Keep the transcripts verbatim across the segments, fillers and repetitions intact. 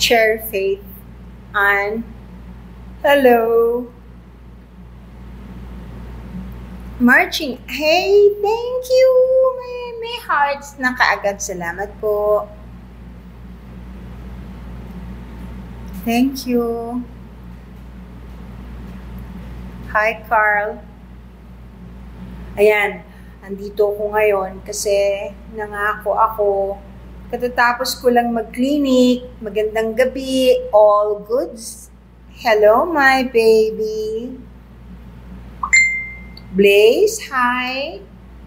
share faith. And hello. Marching. Hey, thank you. May, may hearts na kaagad. Salamat po. Thank you. Hi, Carl. Ayan, andito ako ngayon kasi nangako ako. Katatapos ko lang mag-clinic. Magandang gabi. All goods. Hello, my baby. Blaze, hi.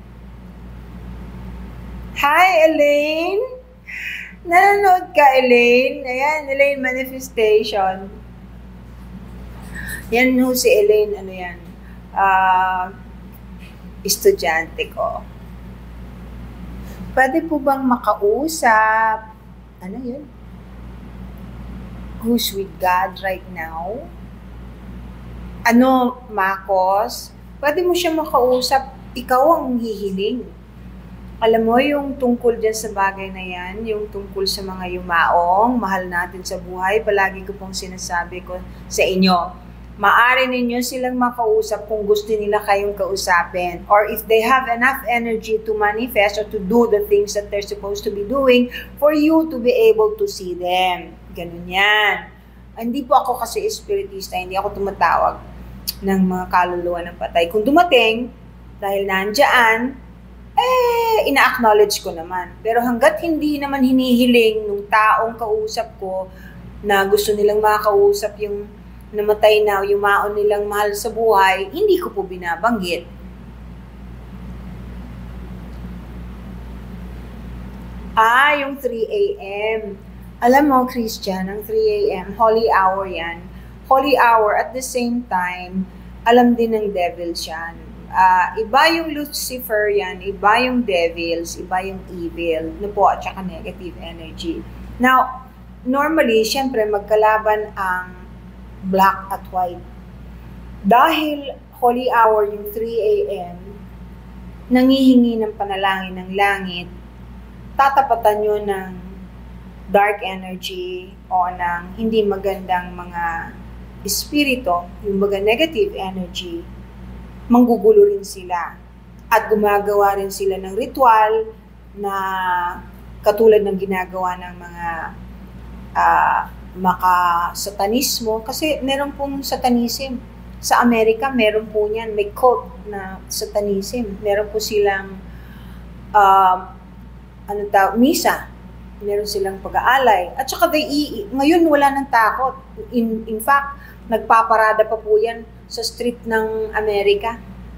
Hi, Elaine. Nanonood ka, Elaine? Ayan, Elaine Manifestation. Yan ho si Elaine, ano yan? Ah, uh, estudyante ko. Pwede po bang makausap? Ano yun? Who's with God right now? Ano, Marcos? Pwede mo siya makausap, ikaw ang hihiling. Alam mo, yung tungkol dyan sa bagay na yan, yung tungkol sa mga yumaong, mahal natin sa buhay, palagi ko pong sinasabi ko sa inyo, maaari ninyo silang makausap kung gusto nila kayong kausapin. Or if they have enough energy to manifest or to do the things that they're supposed to be doing for you to be able to see them. Ganun yan. Hindi po ako kasi espiritista, hindi ako tumatawag ng mga kaluluwa ng patay. Kung dumating, dahil nandyan, eh, ina-acknowledge ko naman. Pero hanggat hindi naman hinihiling nung taong kausap ko na gusto nilang makakausap yung namatay na, yung maon nilang mahal sa buhay, hindi ko po binabanggit. Ah, yung three a m Alam mo, Christian, ang three a m, holy hour yan. Holy hour, at the same time, alam din ng devils yan. Uh, iba yung Lucifer yan, iba yung devils, iba yung evil, no po, at saka negative energy. Now, normally, syempre, magkalaban ang black at white. Dahil holy hour yung three a m, nangihingi ng panalangin ng langit, tatapatan nyo ng dark energy o ng hindi magandang mga espiritu, yung mga negative energy, manggugulo rin sila. At gumagawa rin sila ng ritual na katulad ng ginagawa ng mga uh, maka-satanismo. Kasi meron pong satanism. Sa Amerika, meron po niyan. May cult na satanism. Meron po silang uh, ano tawag, misa. Meron silang pag-aalay. At saka they, ngayon wala nang takot. In, in fact, nagpaparada pa po yan sa street ng Amerika.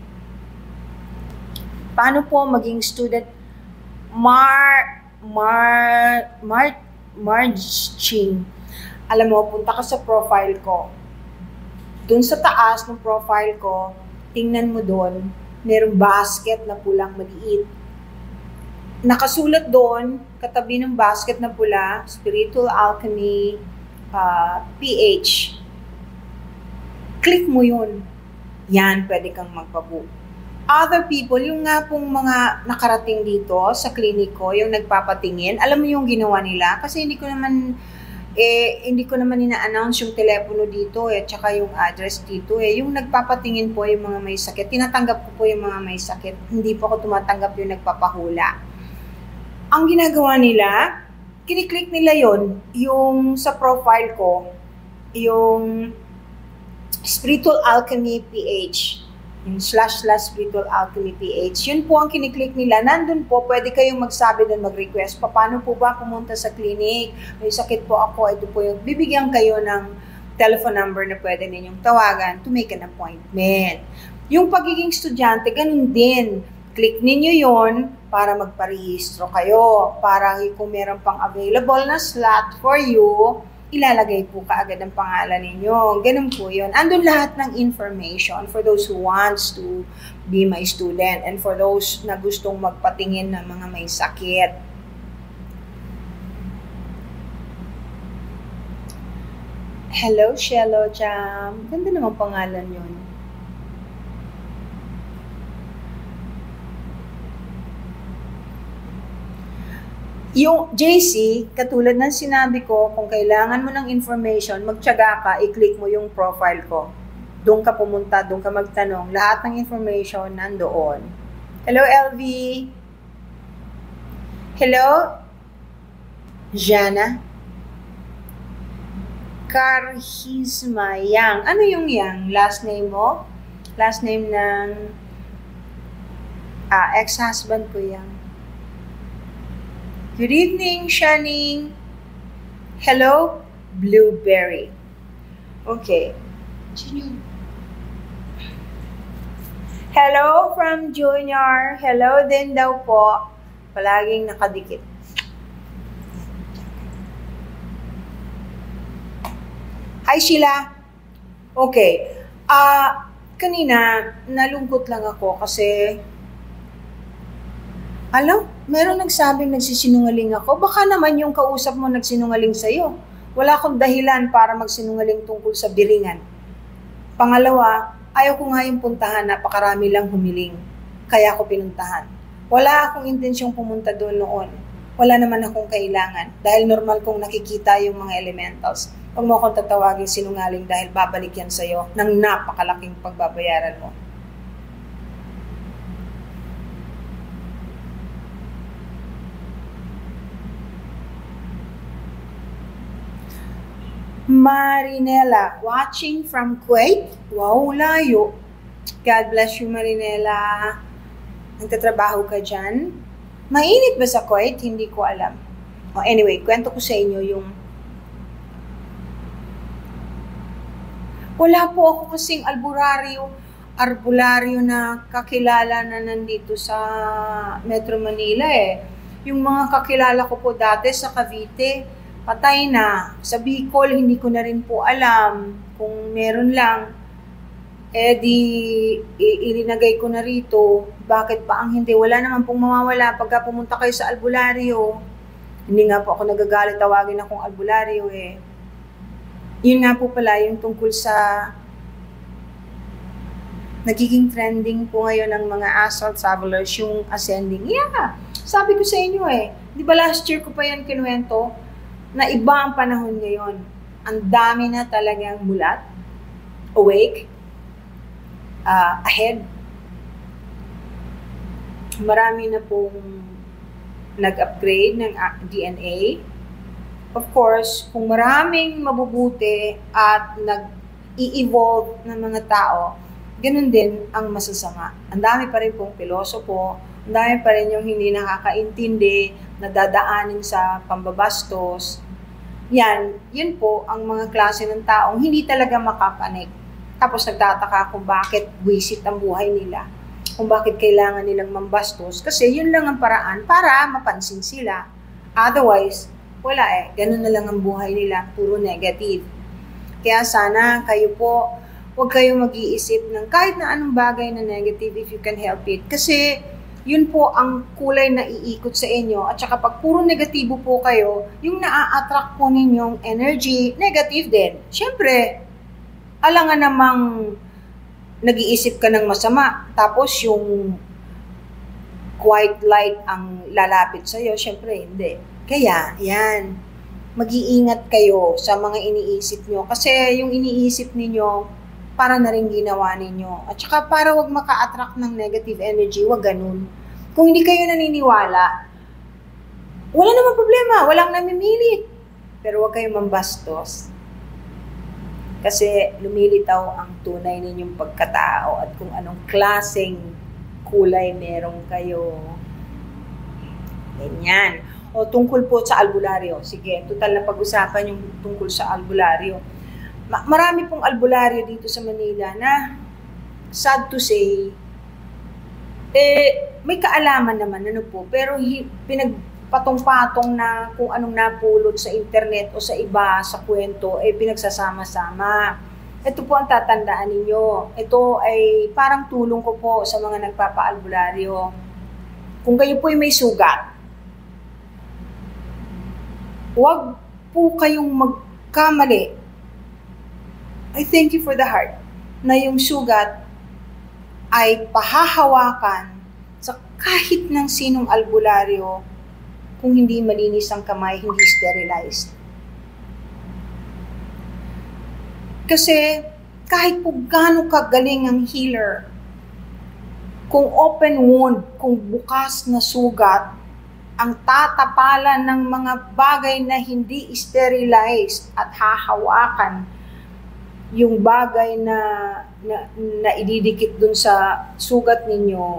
Paano po maging student? Mar, mar, mar, marching. Alam mo, punta ka sa profile ko. Doon sa taas ng profile ko, tingnan mo doon, merong basket na pulang maliit. Nakasulat doon, katabi ng basket na pula, Spiritual Alchemy uh, P H. Click mo yun. Yan, pwede kang magpabook. Other people, yung nga pong mga nakarating dito sa klinik ko, yung nagpapatingin, alam mo yung ginawa nila? Kasi hindi ko naman, eh, hindi ko naman ina-announce yung telepono dito, eh, tsaka yung address dito, eh. Yung nagpapatingin po yung mga may sakit, tinatanggap ko po yung mga may sakit, hindi po ako tumatanggap yung nagpapahula. Ang ginagawa nila, kiniklik nila yon, yung sa profile ko, yung Spiritual Alchemy P H, yung slash slash Spiritual Alchemy P H, yun po ang kiniklik nila. Nandun po, pwede kayong magsabi doon, mag-request, paano po ba pumunta sa clinic? May sakit po ako, ito po yung, bibigyan kayo ng telephone number na pwede ninyong tawagan to make an appointment. Yung pagiging estudyante, ganun din. Click ninyo yon para magparehistro kayo. Para kung meron pang available na slot for you, ilalagay po kaagad ang pangalan ninyo. Ganun po yun. Andun lahat ng information for those who wants to be my student and for those na gustong magpatingin ng mga may sakit. Hello, Shello Jam. Ganda naman pangalan yun. Yung J C, katulad ng sinabi ko, kung kailangan mo ng information, magtiyaga ka, i-click mo yung profile ko. Doon ka pumunta, doon ka magtanong. Lahat ng information nandoon. Hello, L V. Hello, Jana. Karhisma Yang. Ano yung Yang? Last name mo? Last name ng ah, ex-husband ko Yang. Good evening, Shining. Hello, Blueberry. Okay. Hello from Junior. Hello din daw po. Palaging nakadikit. Hi, Sheila. Okay. Ah, uh, kanina, nalungkot lang ako kasi alam, meron nagsabing nagsisinungaling ako. Baka naman yung kausap mo nagsinungaling sa'yo. Wala akong dahilan para magsinungaling tungkol sa biringan. Pangalawa, ayaw ko nga yung puntahan, napakarami lang humiling. Kaya ako pinuntahan. Wala akong intensyong pumunta doon noon. Wala naman akong kailangan. Dahil normal kong nakikita yung mga elementals. Huwag mo akong tatawagin sinungaling dahil babalik yan sa'yo ng napakalaking pagbabayaran mo. Marinela, watching from Kuwait. Wow, layo. God bless you, Marinela. Nagtatrabaho ka dyan? Mainit ba sa Kuwait? Hindi ko alam. Oh, anyway, kwento ko sa inyo yung wala po ako kasing albularyo, arbularyo na kakilala na nandito sa Metro Manila eh. Yung mga kakilala ko po dati sa Cavite, patay na. Sa Bicol, hindi ko na rin po alam kung meron lang. Eh di, ilinagay ko na rito. Bakit pa ang hindi? Wala naman pong mawawala pagka pumunta kayo sa albularyo. Hindi nga po ako nagagalit, tawagin akong albularyo eh. Yun nga po pala, yung tungkol sa nagiging trending po ngayon ng mga assault travelers, yung ascending. Yeah, sabi ko sa inyo eh. Di ba last year ko pa yan kinuwento? Na iba ang panahon ngayon. Ang dami na talagang mulat, awake, uh, ahead. Marami na pong nag-upgrade ng D N A. Of course, kung maraming mabubuti at nag-i-evolve ng mga tao, ganun din ang masasama. Ang dami pa rin pong pilosopo, ang dami pa rin yung hindi nakakaintindi, nadadaanin sa pambabastos. Yan, yun po ang mga klase ng taong hindi talaga makapanik. Tapos nagtataka kung bakit wisit ang buhay nila, kung bakit kailangan nilang mambastos, kasi yun lang ang paraan para mapansin sila. Otherwise, wala eh, ganun na lang ang buhay nila, puro negative. Kaya sana kayo po, huwag kayong mag-iisip ng kahit na anong bagay na negative if you can help it. Kasi yun po ang kulay na iikot sa inyo. At saka pag puro negatibo po kayo, yung naa-attract po ninyong energy, negative din. Siyempre, alangan namang nag-iisip ka ng masama. Tapos yung white light ang lalapit sa'yo, siyempre hindi. Kaya, yan, mag-iingat kayo sa mga iniisip nyo. Kasi yung iniisip ninyo, para na rin ginawa ninyo. At saka para wag maka-attract ng negative energy, wag ganun. Kung hindi kayo naniniwala, wala namang problema, walang namimilit. Pero wag kayong mambastos. Kasi lumilitaw ang tunay ninyong pagkatao at kung anong klaseng kulay meron kayo. Ganyan. O tungkol po sa albularyo. Sige, total na pag-usapan yung tungkol sa albularyo. Ma- marami pong albularyo dito sa Manila na, sad to say, eh, may kaalaman naman, ano po, pero hi- pinagpatong-patong na kung anong napulot sa internet o sa iba, sa kwento, eh, pinagsasama-sama. Ito po ang tatandaan ninyo. Ito ay parang tulong ko po sa mga nagpapa-albularyo. Kung kayo po ay may sugat, huwag po kayong magkamali. I thank you for the heart na yung sugat ay pahahawakan sa kahit ng sinong albularyo kung hindi malinis ang kamay, hindi sterilized. Kasi kahit po gaano kagaling ang healer, kung open wound, kung bukas na sugat, ang tatapalan ng mga bagay na hindi sterilized at hahawakan yung bagay na, na, na ididikit dun sa sugat ninyo,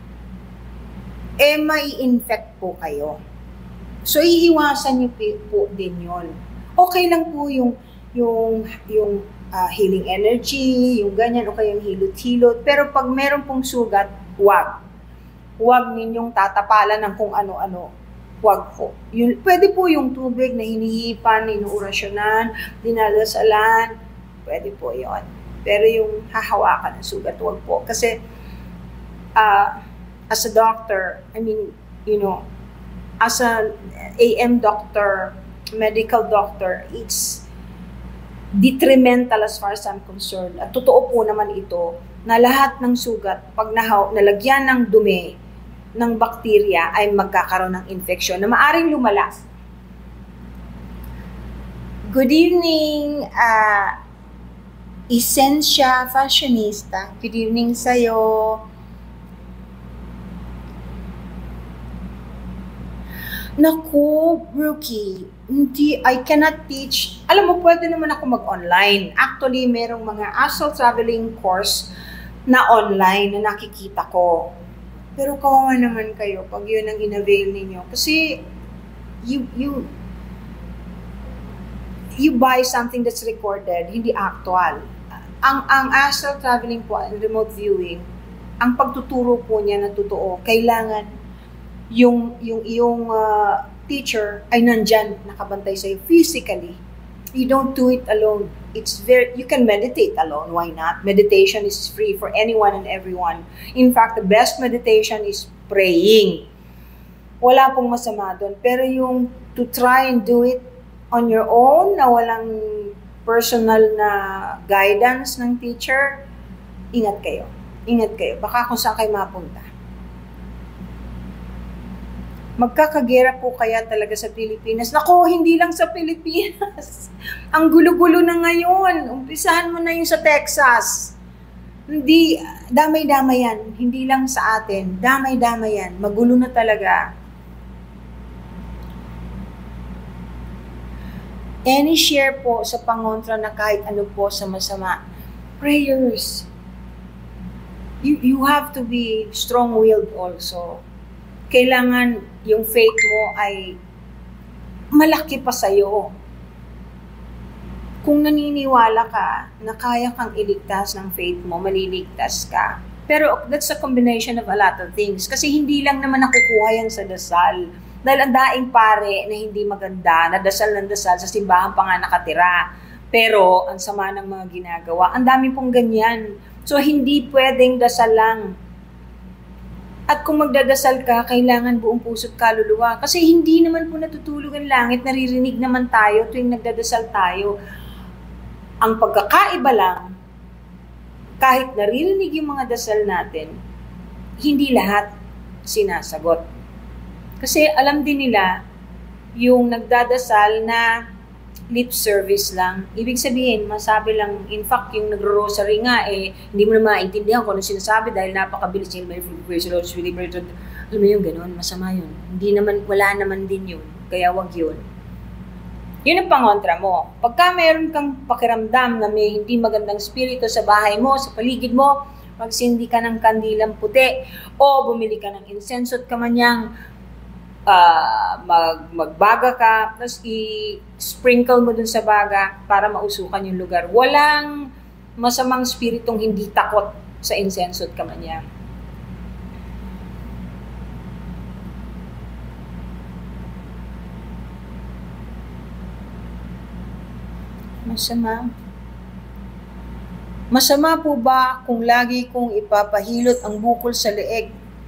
eh may infect po kayo. So iiwasan niyo po din yon. Okay lang po yung yung yung uh, healing energy, yung ganyan, o kaya yung hilot-hilot, pero pag meron pong sugat, wag. Huwag ninyong tatapalan ng kung ano-ano. Huwag po. Yun, pwede po yung tubig na hinihipan, inuurasyonan, dinadasalan, pwede po yon. Pero yung hahawakan ng sugat, huwag po. Kasi, uh, as a doctor, I mean, you know, as a A M doctor, medical doctor, it's detrimental as far as I'm concerned. At totoo po naman ito, na lahat ng sugat, pag nahaw, nalagyan ng dumi, ng bakterya ay magkakaroon ng infeksyon na maaring lumala. Good evening, uh, Essentia Fashionista. Good evening sa'yo. Naku, Brookie, hindi, I cannot teach. Alam mo, pwede naman ako mag-online. Actually, merong mga astral traveling course na online na nakikita ko. Pero kawawa naman kayo pag yun ang in-avail ninyo. Kasi, you, you, you buy something that's recorded, hindi actual. Ang, ang astral traveling po, remote viewing, ang pagtuturo po niya na totoo, kailangan yung, yung iyong uh, teacher ay nandyan, nakabantay sa'yo physically. You don't do it alone. It's very, you can meditate alone. Why not? Meditation is free for anyone and everyone. In fact, the best meditation is praying. Wala pong masama doon. Pero yung to try and do it on your own, na walang personal na guidance ng teacher, ingat kayo. Ingat kayo. Baka kung saan kayo mapunta. Magkakagera po kaya talaga sa Pilipinas. Nako, hindi lang sa Pilipinas. Ang gulo-gulo na ngayon. Umpisahan mo na yung sa Texas. Hindi, damay-damay yan. Hindi lang sa atin. Damay-damay yan. Magulo na talaga. Any share po sa pangontra na kahit ano po sa masama. Prayers. You, you have to be strong-willed also. Kailangan yung faith mo ay malaki pa sa'yo. Kung naniniwala ka na kaya kang iligtas ng faith mo, maliligtas ka. Pero that's a combination of a lot of things. Kasi hindi lang naman nakukuha yan sa dasal. Dahil ang daing pare na hindi maganda, na dasal ng dasal, sa simbahan pa nga nakatira. Pero ang sama ng mga ginagawa, ang dami pong ganyan. So hindi pwedeng dasal lang. At kung magdadasal ka, kailangan buong puso't kaluluwa. Kasi hindi naman po natutulog ang langit, naririnig naman tayo tuwing nagdadasal tayo. Ang pagkakaiba lang, kahit naririnig yung mga dasal natin, hindi lahat sinasagot. Kasi alam din nila, yung nagdadasal na lip service lang. Ibig sabihin, masabi lang, in fact, yung nagro-rosary nga, eh, hindi mo na maintindihan kung ano sinasabi dahil napakabilis yung may praise the Lord, really, alam mo yung gano'n, masama yun. Hindi naman, wala naman din yun. Kaya wag yun. Yun ang pangontra mo. Pagka meron kang pakiramdam na may hindi magandang spirito sa bahay mo, sa paligid mo, magsindi ka ng kandilang puti o bumili ka ng incense at kamanyang Uh, mag, magbaga ka, tapos i-sprinkle mo dun sa baga para mausukan yung lugar. Walang masamang spiritong hindi takot sa insenso at kamanyang. Masama. Masama po ba kung lagi kong ipapahilot ang bukol sa leeg?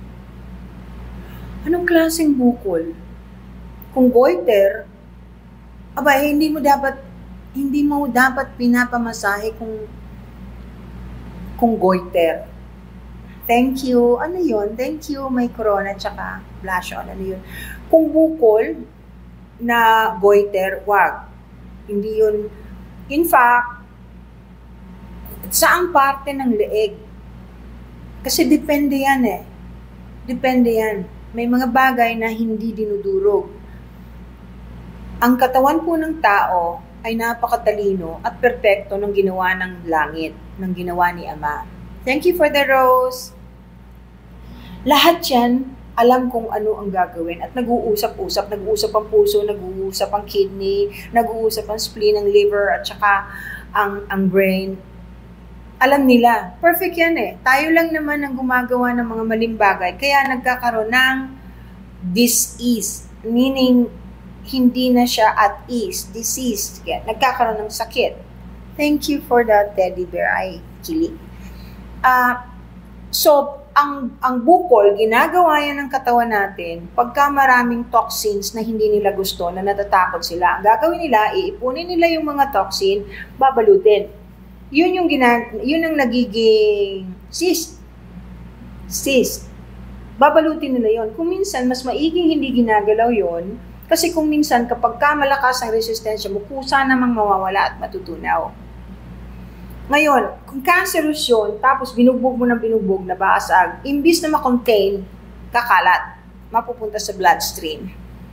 Anong klaseng bukol? Kung goiter, aba, eh, hindi mo dapat hindi mo dapat pinapamasahe kung kung goiter. Thank you. Ano yun? Thank you. May corona tsaka blush on. Ano yun? Kung bukol na goiter, wag. Hindi yun. In fact, saang parte ng leeg? Kasi depende yan eh. Depende yan. May mga bagay na hindi dinudurog. Ang katawan po ng tao ay napakatalino at perpekto ng ginawa ng langit, ng ginawa ni Ama. Thank you for the rose. Lahat yan, alam kung ano ang gagawin at nag-uusap-usap, nag-uusap ang puso, nag-uusap ang kidney, nag-uusap ang spleen, ang liver, at saka ang, ang brain. Alam nila, perfect yan eh. Tayo lang naman ang gumagawa ng mga maling bagay, kaya nagkakaroon ng dis-ease, meaning hindi na siya at ease, diseased. Kaya nagkakaroon ng sakit. Thank you for the teddy bear. Ay, kilig. Uh, so, ang, ang bukol, ginagawa yan ng katawan natin pagka maraming toxins na hindi nila gusto, na natatakot sila. Ang gagawin nila, iipunin nila yung mga toxin, babalutin. Yun yung ginag yun ang nagiging cyst. Cyst. Babalutin nila yon. Kung minsan, mas maiging hindi ginagalaw yon, kasi kung minsan, kapag ka malakas ang resistensya mo, kusa namang mawawala at matutunaw. Ngayon, kung cancerous yun, tapos binugbog mo ng binugbog na basag, imbis na ma-contain, kakalat, mapupunta sa bloodstream.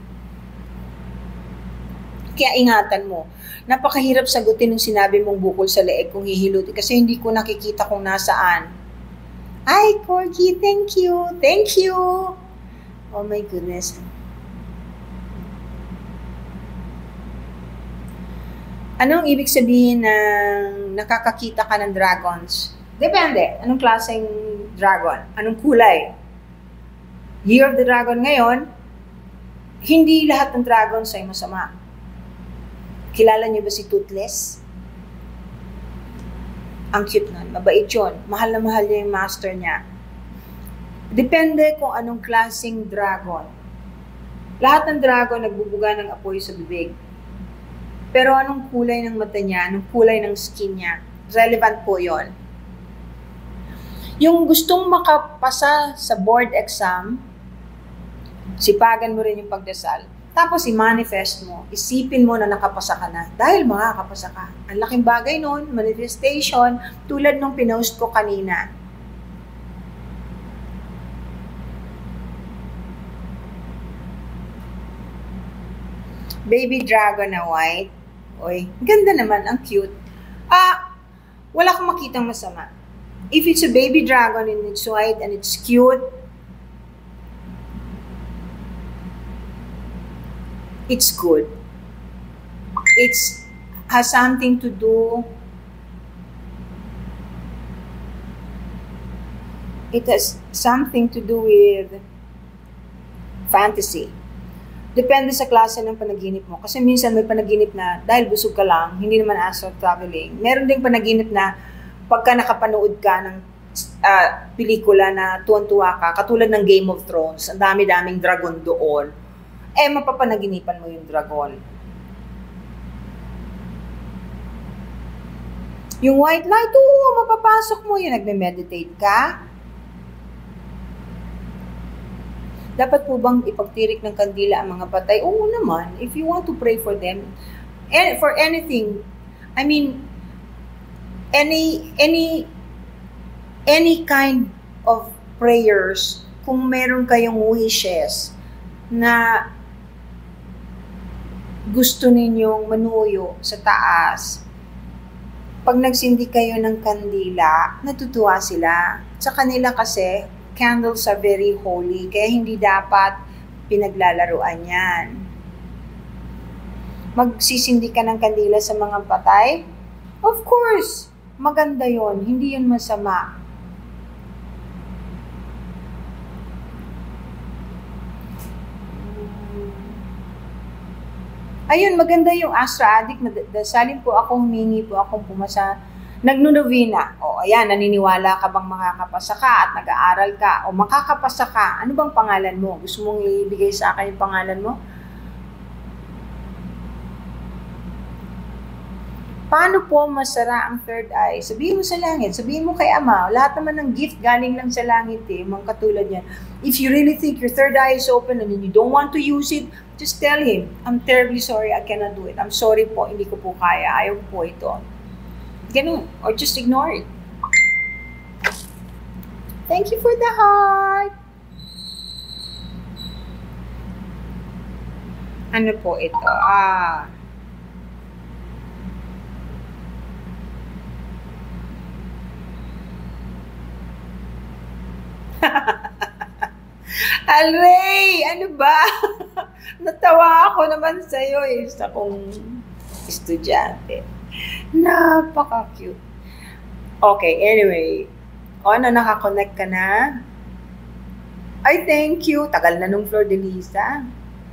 Kaya ingatan mo. Napakahirap sagutin ng sinabi mong bukol sa leeg kung hihilutin kasi hindi ko nakikita kung nasaan. Ay, Corgi, thank you. Thank you. Oh my goodness. Anong ibig sabihin ng nakakakita ka ng dragons? Depende. Anong klaseng dragon? Anong kulay? Year of the Dragon ngayon, hindi lahat ng dragons ay masama. Kilala niyo ba si Toothless? Ang cute nun. Mabait yun. Mahal na mahal niya yung master niya. Depende kung anong klaseng dragon. Lahat ng dragon nagbubuga ng apoy sa bibig. Pero anong kulay ng mata niya, anong kulay ng skin niya, relevant po yon. Yung gustong makapasa sa board exam, sipagan mo rin yung pagdasal. Tapos i-manifest mo, isipin mo na nakapasa ka na. Dahil makakapasa ka. Ang laking bagay nun, manifestation, tulad nung pinost ko kanina. Baby dragon na white. Oy, ganda naman, ang cute. Ah, wala akong makitang masama. If it's a baby dragon and it's white and it's cute, it's good. It's has something to do. It has something to do with fantasy. Depende sa klase ng panaginip mo. Kasi minsan may panaginip na dahil busog ka lang, hindi naman astral traveling. Meron ding panaginip na pagka nakapanood ka ng uh, pelikula na tuwan-tuwa ka, katulad ng Game of Thrones, ang dami-daming dragon doon, eh mapapanaginipan mo yung dragon. Yung white light, oo, mapapasok mo yun, nagme-meditate ka. Dapat po bang ipagtirik ng kandila ang mga patay? Oo naman, if you want to pray for them, and for anything, I mean, any, any, any kind of prayers, kung meron kayong wishes na gusto ninyong manuyo sa taas, pag nagsindi kayo ng kandila, natutuwa sila. Sa kanila kasi, candles are very holy, kaya hindi dapat pinaglalaruan yan. Magsisindi ka ng kandila sa mga patay? Of course, maganda yon, hindi yun masama. Ayun, maganda yung Astra Addict. Dasalin po ako, humingi po akong pumasa. Nagnunovena. O, ayan, naniniwala ka bang makakapasa ka at nag-aaral ka? O makakapasa ka, ano bang pangalan mo? Gusto mong ibigay sa akin yung pangalan mo? Paano po masara ang third eye? Sabihin mo sa langit, sabihin mo kay Ama, lahat naman ng gift galing lang sa langit eh, mga katulad yan. If you really think your third eye is open and you don't want to use it, just tell Him, I'm terribly sorry, I cannot do it. I'm sorry po, hindi ko po kaya, ayaw po ito. Ganun, or just ignore it. Thank you for the heart. Ano po ito? Ah... Alray! Ano ba? Natawa ako naman sa'yo eh. Sa kong estudyante. Napaka-cute. Okay, anyway. O, na nakakonect ka na? Ay, thank you. Tagal na nung Flor de Lisa.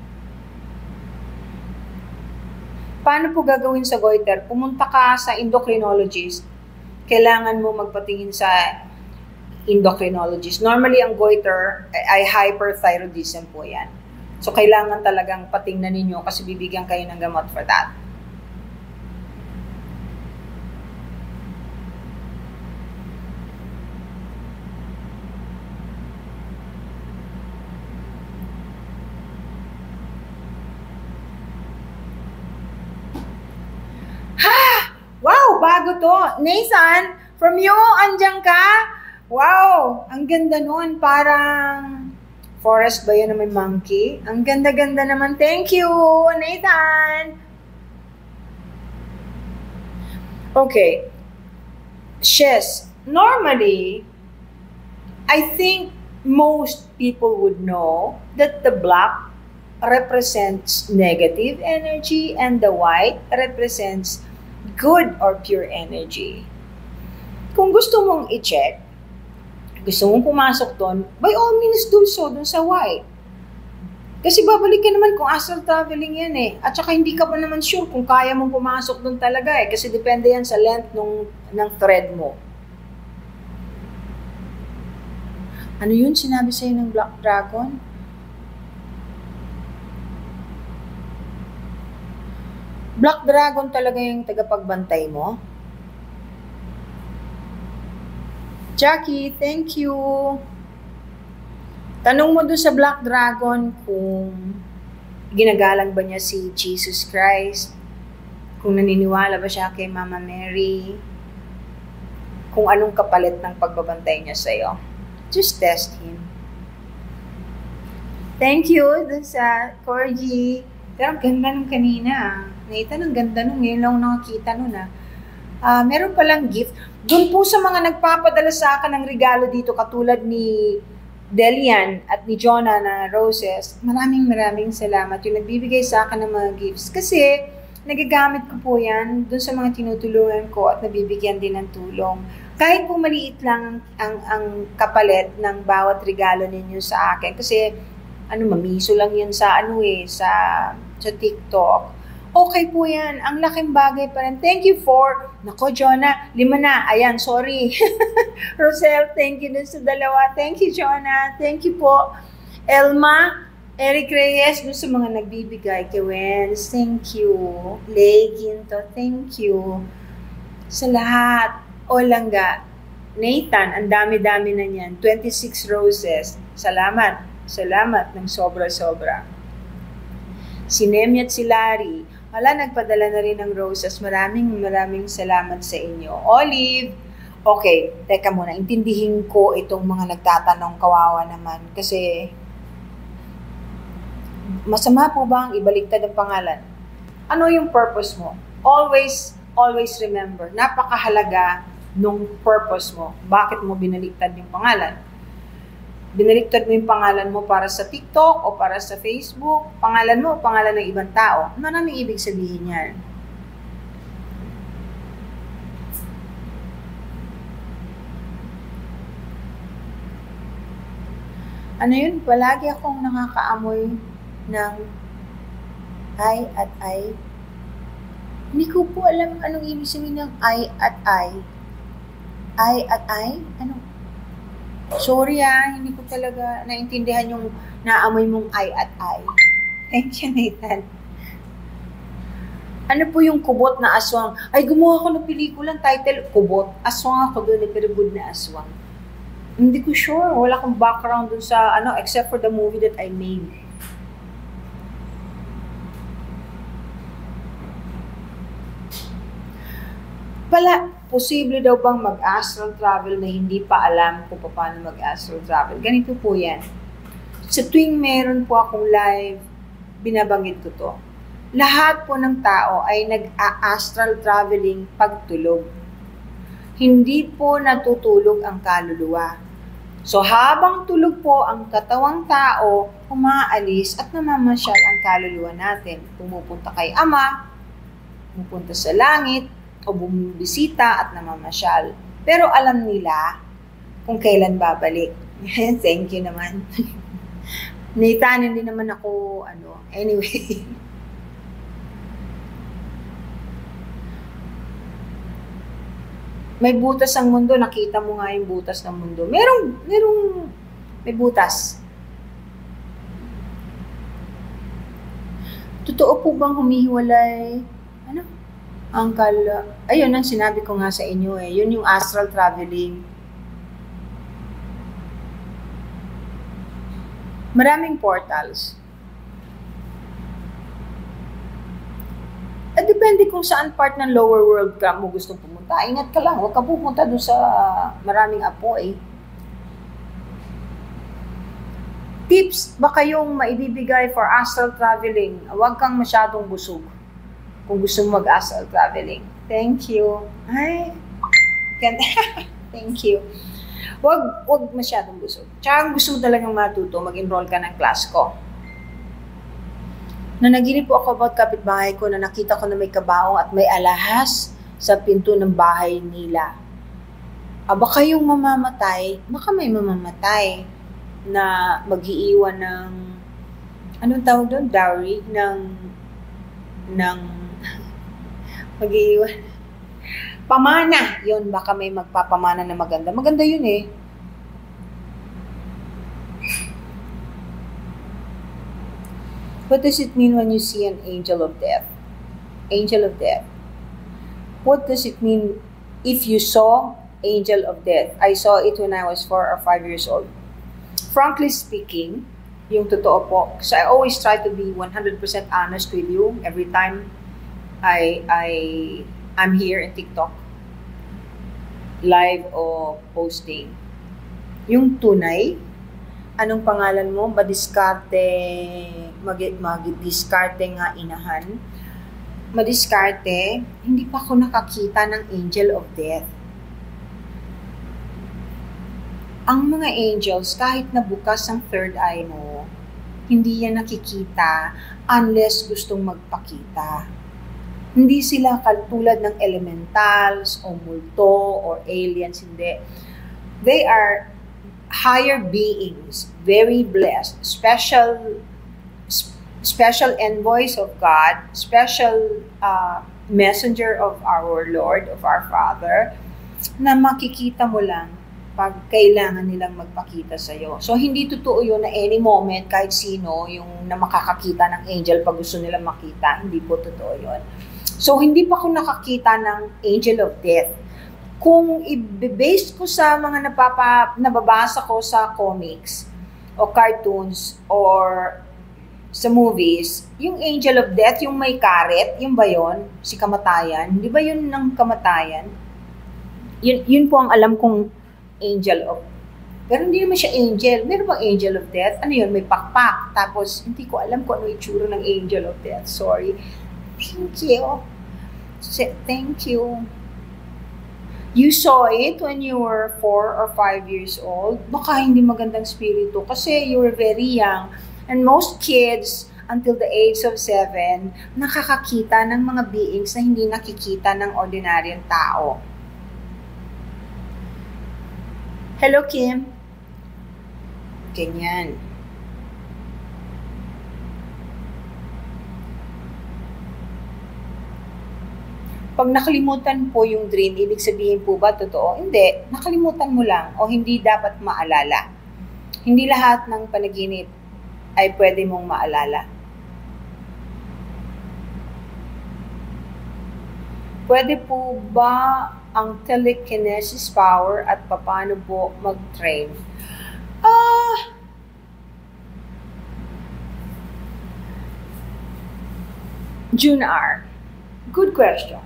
Paano po gagawin sa goiter? Pumunta ka sa endocrinologist. Kailangan mo magpatingin sa endocrinologist. Normally, ang goiter ay hyperthyroidism po yan. So, kailangan talagang patingnan ninyo kasi bibigyan kayo ng gamot for that. Ha! Wow! Bago to! Nathan, from you, andyan ka? Wow! Ang ganda nun. Parang forest ba yun na may monkey? Ang ganda-ganda naman. Thank you, Nathan! Okay. Shes. Normally, I think most people would know that the black represents negative energy and the white represents good or pure energy. Kung gusto mong i-check, gusto mong pumasok doon, by all means do so doon sa white. Kasi babalik ka naman kung astral traveling yan eh. At saka hindi ka pa naman sure kung kaya mong pumasok doon talaga eh. Kasi depende yan sa length nung, ng thread mo. Ano yun sinabi sa'yo ng Black Dragon? Black Dragon talaga yung tagapagbantay mo? Jackie, thank you. Tanong mo doon sa Black Dragon kung ginagalang ba niya si Jesus Christ, kung naniniwala ba siya kay Mama Mary, kung anong kapalit ng pagbabantay niya sa'yo. Just test him. Thank you doon sa Corgi. Pero ang ganda nung kanina. Nathan, ang ganda nung ngayon lang nakakita nun ah. Uh, meron palang gift. Doon po sa mga nagpapadala sa akin ng regalo dito, katulad ni Delian at ni Jonah na roses, maraming maraming salamat yung nagbibigay sa akin ng mga gifts. Kasi nagagamit ko po yan doon sa mga tinutulungan ko at nabibigyan din ng tulong. Kahit po maliit lang ang, ang kapalit ng bawat regalo ninyo sa akin. Kasi ano, mamiso lang yan sa ano eh, sa, sa TikTok. Okay po yan. Ang laking bagay pa rin. Thank you for, nako Jonah, lima na. Ayan, sorry. Rosel, thank you din sa dalawa. Thank you, Jonah. Thank you po. Elma, Eric Reyes, dun sa mga nagbibigay. Kay Wenz, thank you. Lay Ginto, thank you. Sa lahat. O langga. Nathan, ang dami-dami na niyan. twenty-six roses. Salamat. Salamat ng sobra-sobra. Si Nemi at si Larry, wala, nagpadala na rin ng roses. Maraming maraming salamat sa inyo. Olive, okay, teka muna, intindihin ko itong mga nagtatanong, kawawa naman. Kasi, masama po ba ang ibaliktad ang pangalan? Ano yung purpose mo? Always, always remember, napakahalaga nung purpose mo. Bakit mo binaliktad yung pangalan? Binaliktad mo yung pangalan mo para sa TikTok o para sa Facebook, pangalan mo o pangalan ng ibang tao. Maraming ibig sabihin yan. Ano yun? Palagi akong nakakaamoy ng ay at ay. Hindi ko po alam anong ibig sabihin ng ay at ay. Ay at ay? Ano? Sorry ah, hindi ko talaga naintindihan yung naamoy mong ay at ay. Thank you, Nathan. Ano po yung kubot na aswang? Ay, gumawa ko ng pelikulang title, Kubot. Aswang ako doon, eh, pero good na aswang. Hindi ko sure. Wala akong background dun sa, ano, except for the movie that I made. Pala, posible daw bang mag-astral travel na hindi pa alam kung paano mag-astral travel? Ganito po yan. Sa tuwing meron po akong live, binabanggit ko to. Lahat po ng tao ay nag-astral traveling pagtulog. Hindi po natutulog ang kaluluwa. So habang tulog po ang katawang tao, umaalis at namamasyal ang kaluluwa natin. Pumupunta kay Ama, pumupunta sa langit, o bumibisita at namamasyal. Pero alam nila kung kailan babalik. Thank you naman. Naitanin din naman ako, ano, anyway. May butas ang mundo, nakita mo nga yung butas ng mundo. Merong, merong, may butas. Totoo po bang humihiwalay, ano, ang kala, ayun ang sinabi ko nga sa inyo eh, yun yung astral traveling. Maraming portals. Eh, depende kung saan part ng lower world ka mo gustong pumunta. Ingat ka lang, huwag ka pupunta doon sa maraming apo eh. Tips ba kayong maibibigay for astral traveling? Huwag kang masyadong busog kung gusto mo mag-astral traveling. Thank you. Ay, ganda. Thank you. Huwag, huwag masyadong busog. Tsaka gusto mo talagang matuto, mag-enroll ka ng class ko. Na naginip po ako about kapitbahay ko na nakita ko na may kabaong at may alahas sa pinto ng bahay nila. Ah, baka yung mamamatay, baka may mamamatay na mag-iiwan ng, anong tawag doon? Dowry? Ng, ng, mag-iiwan. Pamana! Yun, baka may magpapamana na maganda. Maganda yun eh. What does it mean when you see an angel of death? Angel of death. What does it mean if you saw angel of death? I saw it when I was four or five years old. Frankly speaking, yung totoo po, because I always try to be one hundred percent honest with you every time I, I, I'm here in TikTok, live o posting. Yung tunay, anong pangalan mo? Madiskarte, mag-diskarte nga inahan. Madiskarte, hindi pa ako nakakita ng angel of death. Ang mga angels, kahit na bukas ang third eye mo, hindi yan nakikita unless gustong magpakita. Hindi sila katulad ng elementals o multo or aliens, hindi. They are higher beings, very blessed, special special envoys of God, special uh, messenger of our Lord, of our Father, na makikita mo lang pag kailangan nilang magpakita sa iyo. So, hindi totoo yun na any moment, kahit sino, yung na makakakita ng angel pag gusto nilang makita. Hindi po totoo yun. So, hindi pa ako nakakita ng angel of death. Kung i-base ko sa mga napapa, nababasa ko sa comics o cartoons or sa movies, yung angel of death, yung may karet, yung ba yun? Si kamatayan? Hindi ba yun ng kamatayan? Yun, yun po ang alam kong angel of. Pero hindi naman siya angel. Meron bang angel of death? Ano yun? May pakpak. Tapos, hindi ko alam kung ano itsura ng angel of death. Sorry. Thank you. Thank you. You saw it when you were four or five years old. Baka hindi magandang spirito kasi you were very young. And most kids, until the age of seven, nakakakita ng mga beings na hindi nakikita ng ordinaryong tao. Hello, Kim. Ganyan. Pag nakalimutan po yung dream, ibig sabihin po ba totoo? Hindi. Nakalimutan mo lang o hindi dapat maalala. Hindi lahat ng panaginip ay pwede mong maalala. Pwede po ba ang telekinesis power at paano po mag-train? Ah, June R. Good question.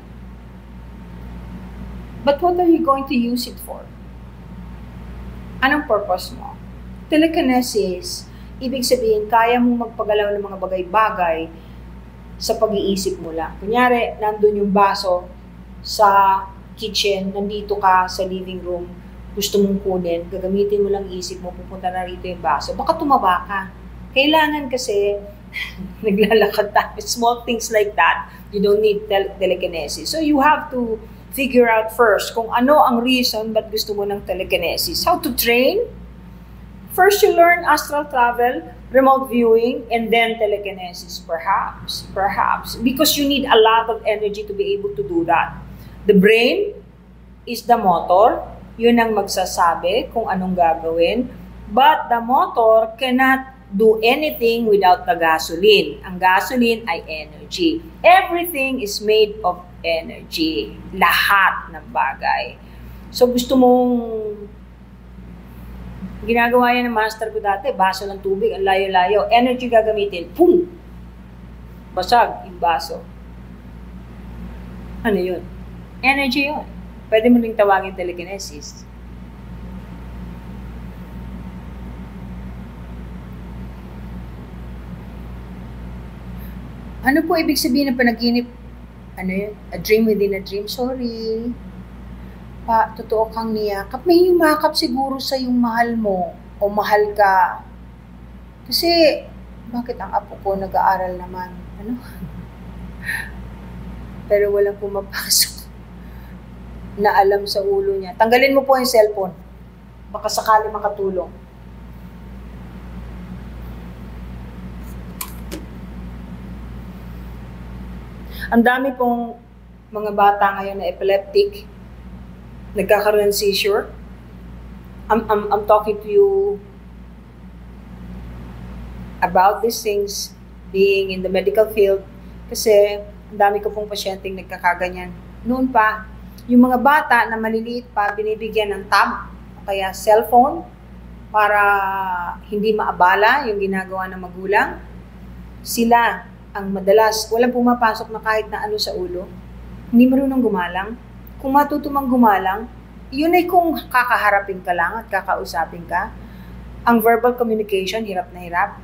But what are you going to use it for? Anong purpose mo? Telekinesis, ibig sabihin, kaya mong magpagalaw ng mga bagay-bagay sa pag-iisip mo lang. Kunyari, nandun yung baso sa kitchen, nandito ka sa living room, gusto mong kunin, gagamitin mo lang isip mo, pupunta na rito yung baso, baka tumaba ka. Kailangan kasi, naglalakad tayo, small things like that, you don't need tel- telekinesis. So you have to figure out first kung ano ang reason ba't gusto mo ng telekinesis. How to train? First, you learn astral travel, remote viewing, and then telekinesis, perhaps. Perhaps. Because you need a lot of energy to be able to do that. The brain is the motor. Yun ang magsasabi kung anong gagawin. But the motor cannot do anything without the gasoline. Ang gasoline ay energy. Everything is made of energy. Lahat ng bagay. So gusto mong, ginagawa yan ng master ko dati, baso ng tubig, ang layo-layo, energy gagamitin, pum! Basag yung baso. Ano yun? Energy yun. Pwede mo rin tawagin telekinesis. Ano po ibig sabihin ng panaginip? Ano yun? A dream within a dream? Sorry. Pa, totoo kang niyakap. May yumakap siguro sa yung mahal mo o mahal ka. Kasi, bakit ang apo ko nag-aaral naman? Ano? Pero walang pumapasok na alam sa ulo niya. Tanggalin mo po yung cellphone. Baka sakali makatulong. Ang dami pong mga bata ngayon na epileptic, nagkakaroon ng seizure. I'm, I'm, I'm talking to you about these things being in the medical field kasi ang dami ko pong pasyenteng nagkakaganyan. Noon pa, yung mga bata na maliliit pa, binibigyan ng tab o kaya cellphone para hindi maabala yung ginagawa ng magulang. Sila ang madalas, walang pumapasok na kahit na ano sa ulo. Hindi marunong gumalang. Kung matutumang gumalang, yun ay kung kakaharapin ka lang at kakausapin ka. Ang verbal communication, hirap na hirap.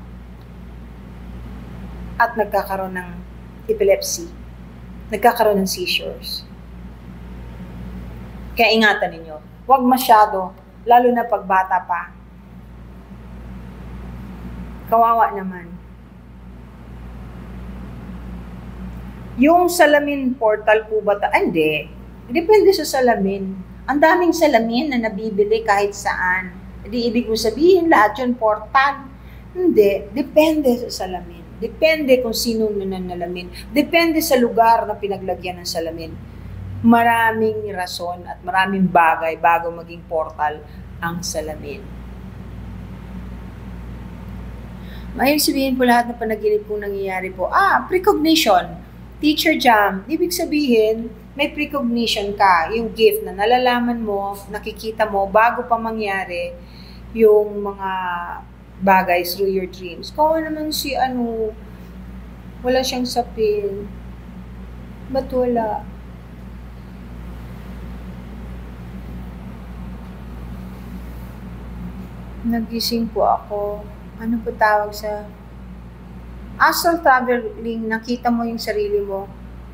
At nagkakaroon ng epilepsy. Nagkakaroon ng seizures. Kaya ingatan ninyo. Huwag masyado, lalo na pag bata pa. Kawawa naman. Yung salamin portal po ba? Ta- hindi. Depende sa salamin. Ang daming salamin na nabibili kahit saan. Hindi ibig mo sabihin lahat yun portal. Hindi. Depende sa salamin. Depende kung sinong nananalamin. Depende sa lugar na pinaglagyan ng salamin. Maraming rason at maraming bagay bago maging portal ang salamin. May sabihin po lahat na panaginip po nangyayari po. Ah, precognition. Teacher Jam, ibig sabihin, may precognition ka, yung gift na nalalaman mo, nakikita mo, bago pa mangyari yung mga bagay through your dreams. Kung naman si ano, wala siyang sapin. Ba't wala? Nagising po ako. Ano po tawag sa astral traveling? Nakita mo yung sarili mo.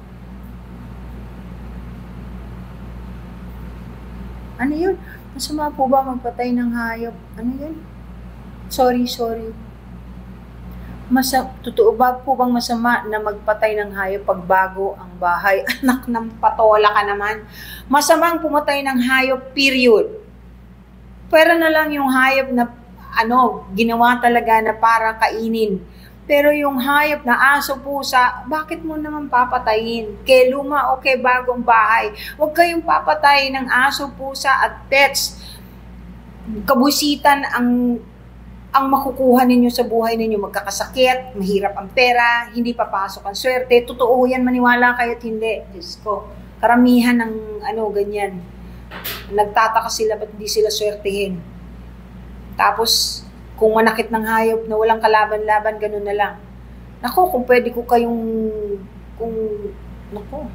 Ano yun? Masama po ba magpatay ng hayop? Ano yun? Sorry, sorry. Masa, totoo ba po bang masama na magpatay ng hayop pag bago ang bahay? Anak ng patola ka naman. Masamang pumatay ng hayop, period. Pero na lang yung hayop na ano, ginawa talaga na para kainin. Pero yung hayop na aso, pusa, bakit mo naman papatayin? Kay luma o kay bagong bahay. Huwag kayong papatay ng aso, pusa at pets. Kabusitan ang ang makukuha ninyo sa buhay ninyo. Magkakasakit, mahirap ang pera, hindi papasok ang swerte. Totoo yan, maniwala kayo't hindi. Diyos ko. Karamihan ng ano, ganyan. Nagtataka sila ba't hindi sila swertihin. Tapos, kung manakit ng hayop na walang kalaban-laban, ganun na lang. Nako, kung pwede ko kayong, kung, nako.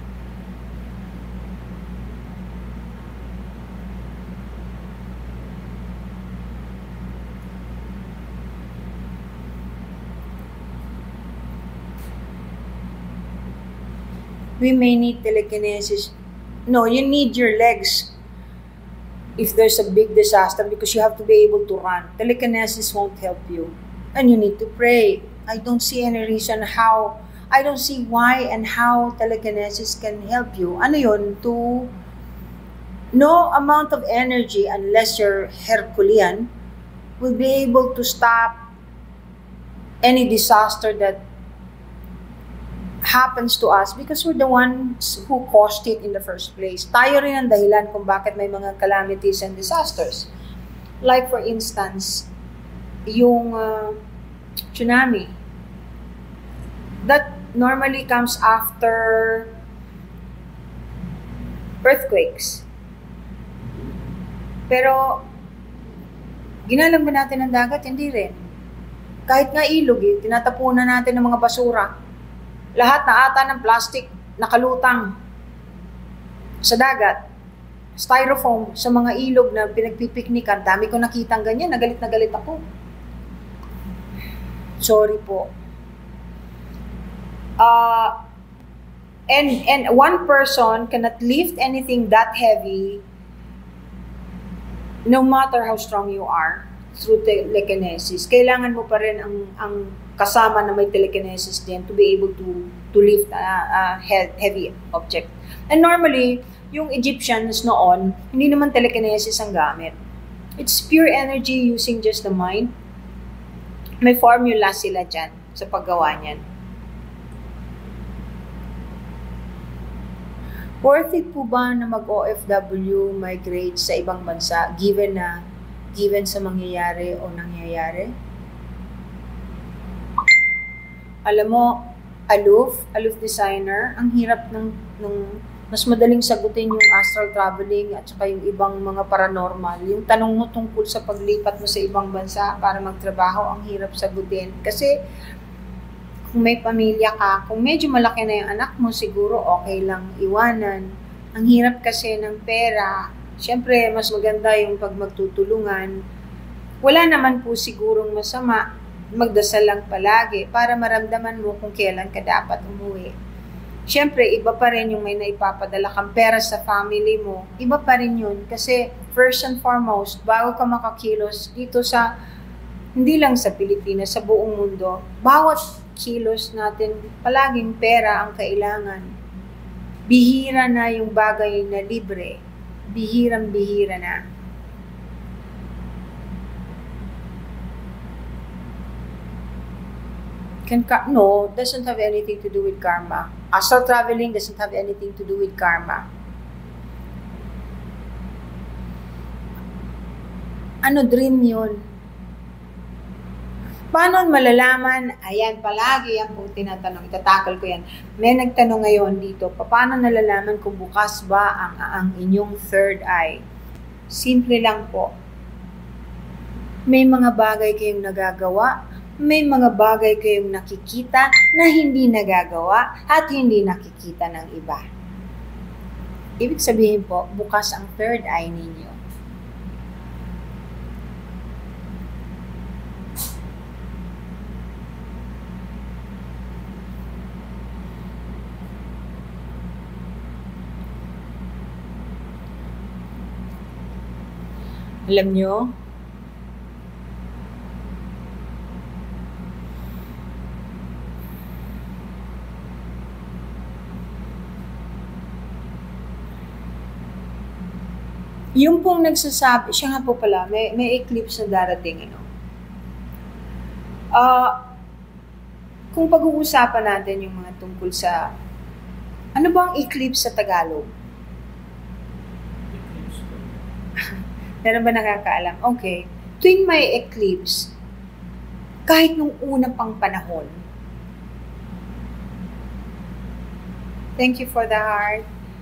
We may need telekinesis. No, you need your legs if there's a big disaster because you have to be able to run. Telekinesis won't help you. And you need to pray. I don't see any reason how, I don't see why and how telekinesis can help you. Ano yun? To, no amount of energy unless you're Herculean will be able to stop any disaster that happens to us because we're the ones who caused it in the first place. Tayo rin ang dahilan kung bakit may mga calamities and disasters. Like for instance, yung uh, tsunami. That normally comes after earthquakes. Pero, ginalang ba natin ang dagat? Hindi rin. Kahit nga ilog, eh, tinatapunan natin ng mga basura. Lahat na ata ng plastic nakalutang sa dagat. Styrofoam sa mga ilog na pinagpipiknikan. Dami ko nakitang ganyan. Nagalit na galit ako. Sorry po. Uh, and, and one person cannot lift anything that heavy no matter how strong you are through telekinesis. Kailangan mo pa rin ang, ang kasama na may telekinesis din to be able to to lift a, a heavy object. And normally, yung Egyptians noon, hindi naman telekinesis ang gamit. It's pure energy using just the mind. May formula sila dyan sa paggawa niyan. Worth it po ba na mag-O F W, migrate sa ibang bansa, given na given sa mangyayari o nangyayari? Alam mo, aloof, aloof designer, ang hirap ng, ng mas madaling sagutin yung astral traveling at saka yung ibang mga paranormal. Yung tanong mo tungkol sa paglipat mo sa ibang bansa para magtrabaho, ang hirap sagutin. Kasi kung may pamilya ka, kung medyo malaki na yung anak mo, siguro okay lang iwanan. Ang hirap kasi ng pera. Siyempre, mas maganda yung pag magtutulungan. Wala naman po sigurong masama. Magdasal lang palagi para maramdaman mo kung kailan ka dapat umuwi. Siyempre, iba pa rin yung may naipapadala kang pera sa family mo. Iba pa rin yun. Kasi first and foremost, bago ka makakilos dito sa, hindi lang sa Pilipinas, sa buong mundo, bawat kilos natin, palaging pera ang kailangan. Bihira na yung bagay na libre. Bihirang-bihira na. Can ka- no, doesn't have anything to do with karma. Astral traveling doesn't have anything to do with karma. Ano, dream yun? Paano malalaman? Ayan, palagi yan pong tinatanong. Itatakal ko yan. May nagtanong ngayon dito, paano nalalaman kung bukas ba ang, ang inyong third eye? Simple lang po. May mga bagay kayong nagagawa, may mga bagay kayong nakikita na hindi nagagawa at hindi nakikita ng iba. Ibig sabihin po, bukas ang third eye ninyo. Alam nyo, yung pong nagsasabi, siya nga po pala, may, may eclipse na darating, ano. Uh, kung pag-uusapan natin yung mga tungkol sa, ano ba ang eclipse sa Tagalog? Meron ba nakakaalam? Okay. Tuwing may eclipse, kahit nung una pang panahon, thank you for the heart.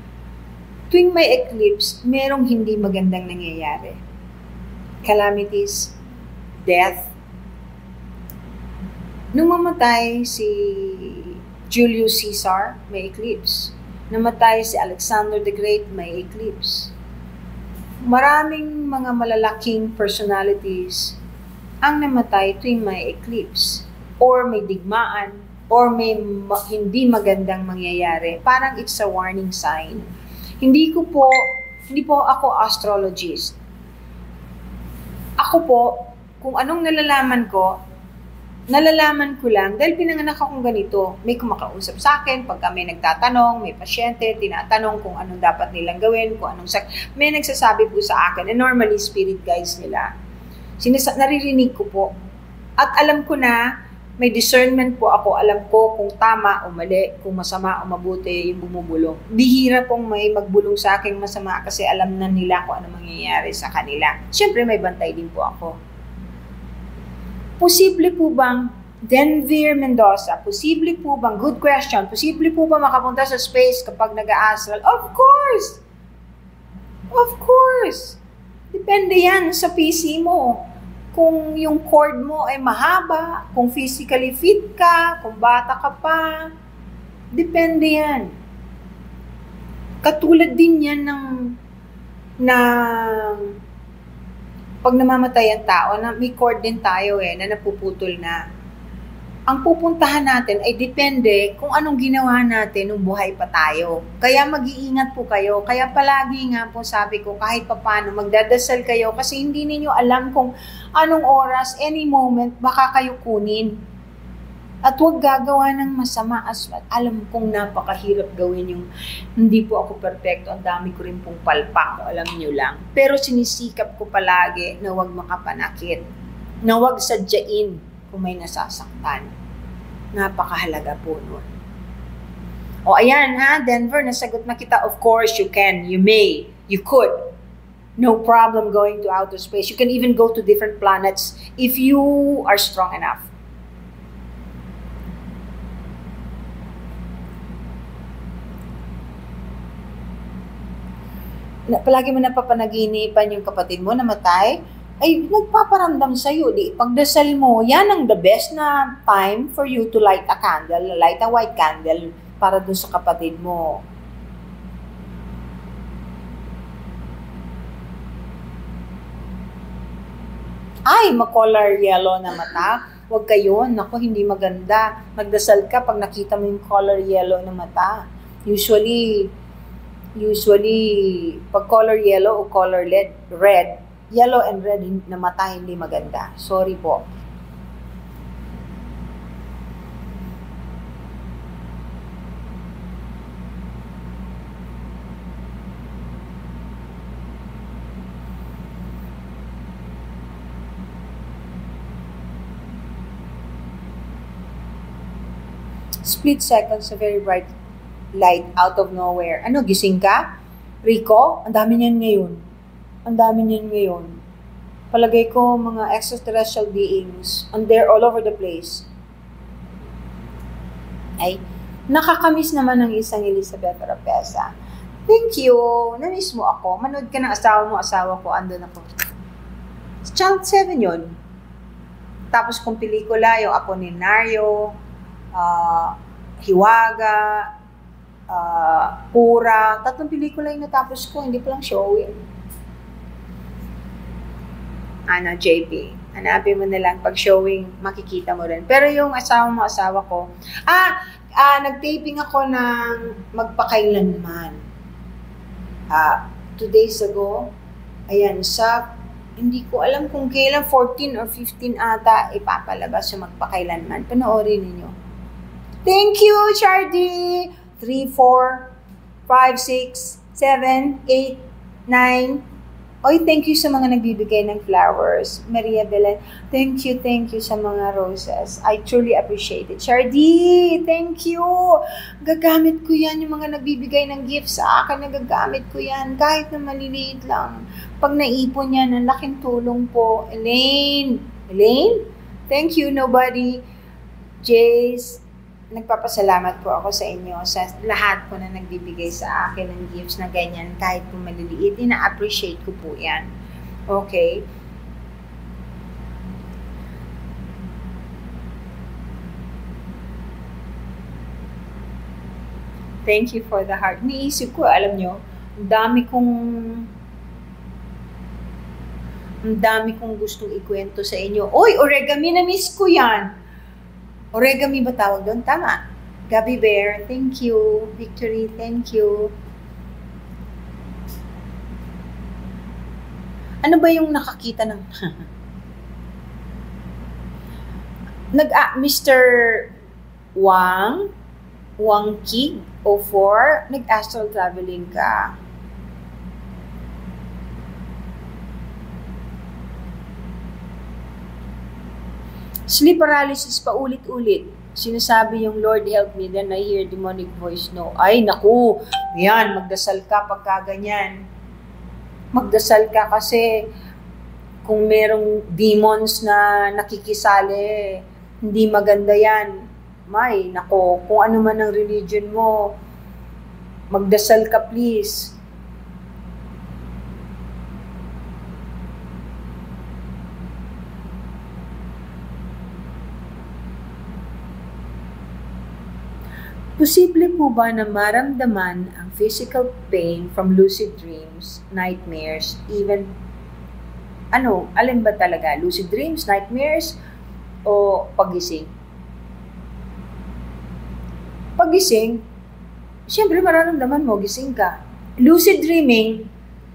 tuwing may eclipse, merong hindi magandang nangyayari. Calamities, death. Nung mamatay si Julius Caesar, may eclipse. Namatay si Alexander the Great, may eclipse. Maraming mga malalaking personalities ang namatay tuwing may eclipse or may digmaan or may ma- hindi magandang mangyayari. Parang it's a warning sign. Hindi ko po, hindi po ako astrologist. Ako po, kung anong nalalaman ko, nalalaman ko lang dahil pinanganak akong ganito. May kumakausap sa akin, pagka may nagtatanong, may pasyente, tinatanong kung anong dapat nilang gawin, kung anong sak... May nagsasabi po sa akin, and normally spirit guides nila. Sinasa- naririnig ko po. At alam ko na, may discernment po ako, alam ko kung tama o mali, kung masama o mabuti yung bumubulong. Bihira pong may magbulong sa akin masama kasi alam na nila kung ano mangyayari sa kanila. Siyempre may bantay din po ako. Posible po bang Denver Mendoza, posible po bang, good question, posible po ba makapunta sa space kapag nag-a-astral? Of course! Of course! Depende yan sa P C mo. Kung yung cord mo ay mahaba, kung physically fit ka, kung bata ka pa, depende yan. Katulad din yan ng, ng pag namamatay ang tao, na may cord din tayo eh, na napuputol na. Ang pupuntahan natin ay depende kung anong ginawa natin nung buhay pa tayo. Kaya mag-iingat po kayo. Kaya palagi nga po sabi ko, kahit papano, magdadasal kayo kasi hindi ninyo alam kung anong oras, any moment, baka kayo kunin. At huwag gagawa ng masama. As, alam kong napakahirap gawin yung hindi po ako perfecto. Ang dami ko rin pong palpak, alam nyo lang. Pero sinisikap ko palagi na huwag makapanakit. Na huwag sadyain kung may nasasaktan. Napakahalaga po nun. O ayan ha, Denver, nasagot na kita. Of course you can, you may, you could. No problem going to outer space. You can even go to different planets if you are strong enough. Na, palagi mo napapanaginipan yung kapatid mo namatay, ay nagpaparamdam sa'yo. Di, pagdasal mo, yan ang the best na time for you to light a candle, light a white candle para dun sa kapatid mo. Ay, ma-color yellow na mata. Huwag kayo, naku, hindi maganda. Magdasal ka pag nakita mo yung color yellow na mata. Usually, usually, pag color yellow o color red, red, yellow and red na mata hindi maganda. Sorry po. Split seconds, a very bright light out of nowhere. Ano, gising ka? Rico, ang dami niyan ngayon. Ang dami niyan ngayon. Palagay ko, mga extraterrestrial beings, and they're all over the place. Ay, nakakamiss naman ng isang Elizabeth Rapesa. Thank you. Namiss mo ako. Manood ka ng asawa mo, asawa ko, andun ako. Child seven yun. Tapos kung pelikula, yung Apo ni Nario, uh, Hiwaga, uh, Pura, tatlong pelikula yung natapos ko, hindi pa lang showing. Ano, J P. Hanapin mo na lang. Pag showing, makikita mo rin. Pero yung asawa mo, asawa ko, ah, ah nag-taping ako ng magpakailanman. Ah, two days ago, ayan, sa, hindi ko alam kung kailan, fourteen or fifteen ata, ipapalabas yung magpakailanman. Panoorin ninyo. Thank you, Chardy! three, four, five, six, seven, eight, nine, Oy, thank you sa mga nagbibigay ng flowers. Maria Belen, thank you, thank you sa mga roses. I truly appreciate it. Chardy, thank you. Gagamit ko yan, yung mga nagbibigay ng gifts sa akin, nagagamit ko yan, kahit na maliliit lang. Pag naipon yan, ang laking tulong po. Elaine, Elaine, thank you, nobody. Jace, nagpapasalamat po ako sa inyo, sa lahat po na nagbibigay sa akin ng gifts na ganyan, kahit po maliliit, ina-appreciate ko po yan. Okay? Thank you for the heart. Niisip ko, alam nyo, ang dami kong ang dami kong gustong ikwento sa inyo. Oy, origami, na-miss ko yan. Origami ba tawag doon? Tama. Gabby Bear, thank you. Victory, thank you. Ano ba yung nakakita ng... Nag, ah, Mister Wang, Wang Kig, o four, nag-astral traveling ka. Sleep paralysis pa ulit-ulit. Sinasabi yung Lord help me, then I hear demonic voice, no. Ay, naku, yan, magdasal ka pagka ganyan. Magdasal ka kasi kung merong demons na nakikisali, hindi maganda yan. May, naku, kung ano man ang religion mo, magdasal ka please. Posible po ba na maramdaman ang physical pain from lucid dreams, nightmares, even, ano, alin ba talaga? Lucid dreams, nightmares, o pagising? Pagising, siyempre mararamdaman mo, gising ka. Lucid dreaming,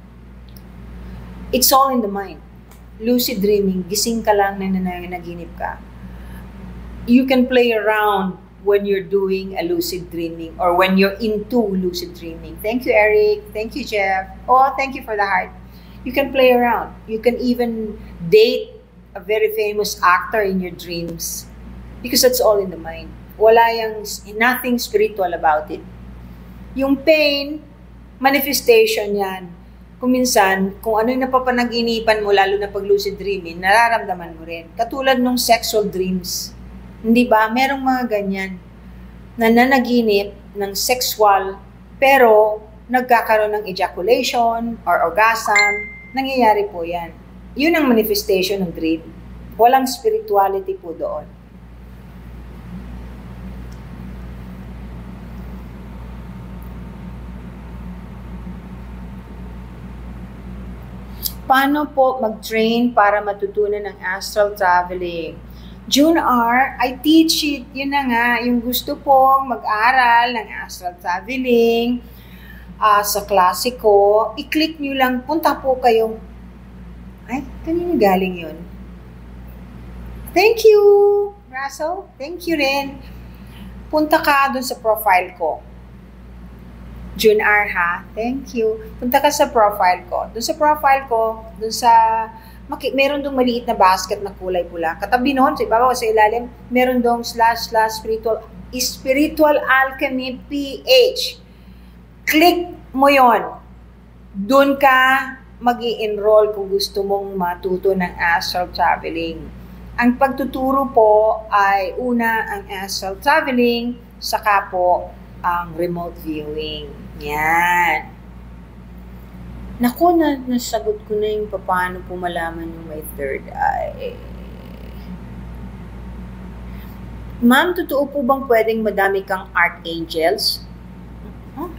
it's all in the mind. Lucid dreaming, gising ka lang na nanaginip ka. You can play around when you're doing a lucid dreaming or when you're into lucid dreaming. Thank you, Eric. Thank you, Jeff. Oh, thank you for the heart. You can play around. You can even date a very famous actor in your dreams because that's all in the mind. Wala yung, nothing spiritual about it. Yung pain, manifestation yan. Kung minsan, kung ano yung napapanaginipan mo, lalo na pag lucid dreaming, nararamdaman mo rin. Katulad nung sexual dreams. Hindi ba? Merong mga ganyan na nanaginip ng sexual pero nagkakaroon ng ejaculation or orgasm. Nangyayari po yan. Yun ang manifestation ng dream. Walang spirituality po doon. Paano po mag-train para matutunan ng astral traveling? June R, I teach it. Yun na nga, yung gusto pong mag-aral ng astral traveling uh, sa klase ko, i-click nyo lang, punta po kayo. Ay, kanino galing yun? Thank you, Russell. Thank you rin. Punta ka dun sa profile ko. June R, ha? Thank you. Punta ka sa profile ko. Dun sa profile ko, dun sa... Maki, meron dong maliit na basket na kulay pula. Katabi noon, sa ibabaw, sa ilalim, meron dong slash slash spiritual, spiritual alchemy P H. Click mo yon. Doon ka mag-i-enroll kung gusto mong matuto ng astral traveling. Ang pagtuturo po ay una ang astral traveling, saka po ang remote viewing. Yan. Naku, na, nasagot ko na yung paano po malaman yung may third eye. Ma'am, totoo po bang pwedeng madami kang archangels? Huh?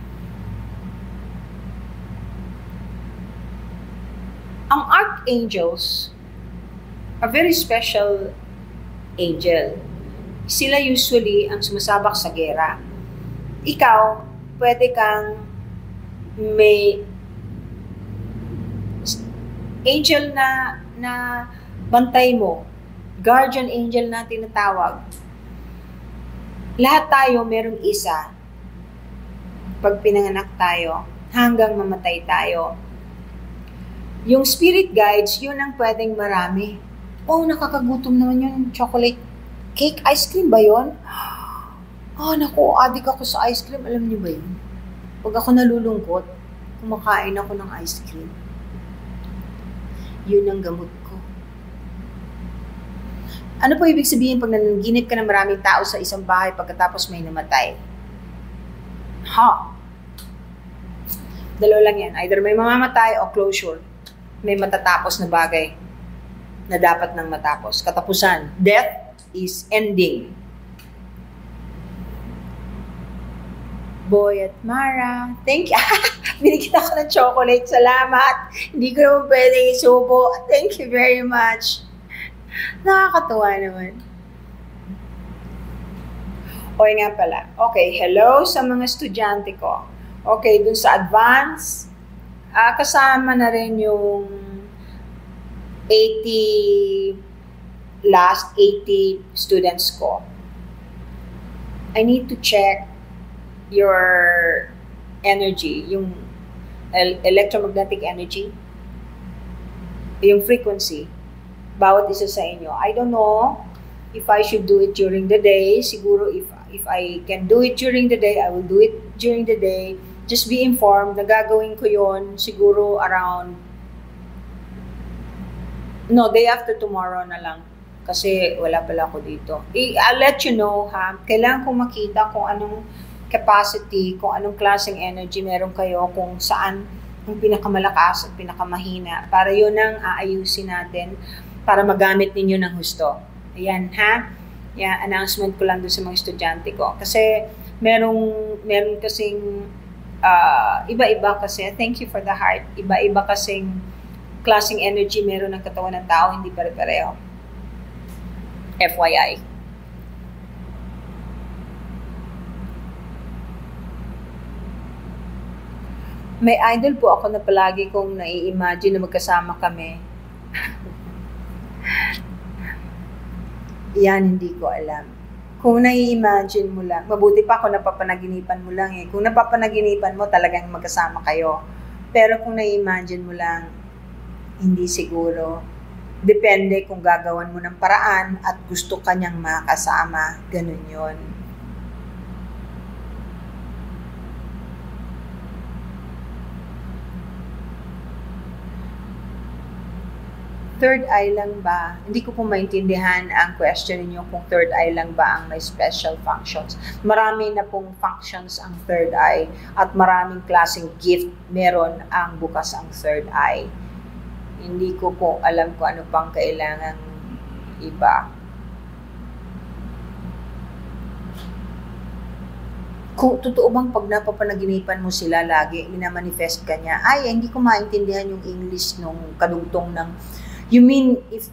Ang archangels, a very special angel. Sila usually ang sumasabak sa gera. Ikaw, pwede kang may angel na na bantay mo, guardian angel na tinatawag. Lahat tayo merong isa. Pag pinanganak tayo, hanggang mamatay tayo. Yung spirit guides, yun ang pwedeng marami. Oh, nakakagutom naman yun. Chocolate cake, ice cream ba yun? Oh, naku, adik ako sa ice cream. Alam niyo ba yun? Pag ako nalulungkot, kumakain ako ng ice cream. Yun ang gamot ko. Ano po ibig sabihin pag nanaginip ka ng maraming tao sa isang bahay pagkatapos may namatay? Ha? Dalawa lang yan. Either may mamamatay o closure. May matatapos na bagay na dapat nang matapos. Katapusan. Death is ending. Boy at Mara, thank you. Binigyan ako ng chocolate. Salamat. Hindi ko naman pwedeng isubo. Thank you very much. Nakakatuwa naman. O nga pala. Okay, hello sa mga estudyante ko. Okay, dun sa advance, uh, kasama na rin yung eighty, last eighty students ko. I need to check your energy, yung electromagnetic energy, yung frequency. Bawat isa sa inyo. I don't know if I should do it during the day. Siguro if if I can do it during the day, I will do it during the day. Just be informed na gagawin ko yon siguro around no, day after tomorrow na lang. Kasi wala pala ako dito. I'll let you know ha. Kailangan kong makita kung anong capacity, kung anong klaseng energy meron kayo, kung saan yung pinakamalakas at pinakamahina. Para yun ang aayusin natin para magamit ninyo ng husto. Ayan, ha? Yan, announcement ko lang doon sa mga estudyante ko. Kasi, merong, meron kasing, uh, iba-iba kasi, thank you for the heart, iba-iba kasing klaseng energy meron ng katawan ng tao, hindi pare-pareho. F Y I. May idol po ako na palagi kong nai-imagine na magkasama kami. Yan, hindi ko alam. Kung nai-imagine mo lang, mabuti pa kung napapanaginipan mo lang eh. Kung napapanaginipan mo, talagang magkasama kayo. Pero kung nai-imagine mo lang, hindi siguro. Depende kung gagawan mo ng paraan at gusto kanyang makasama. Ganun yun. Third eye lang ba? Hindi ko po maintindihan ang question niyo kung third eye lang ba ang may special functions. Marami na pong functions ang third eye at maraming klaseng gift meron ang bukas ang third eye. Hindi ko po alam kung ano pang kailangan iba. Kung totoo bang pag napapanaginipan mo sila lagi, minamanifest ka niya, ay, hindi ko maintindihan yung English nung kadugtong ng you mean if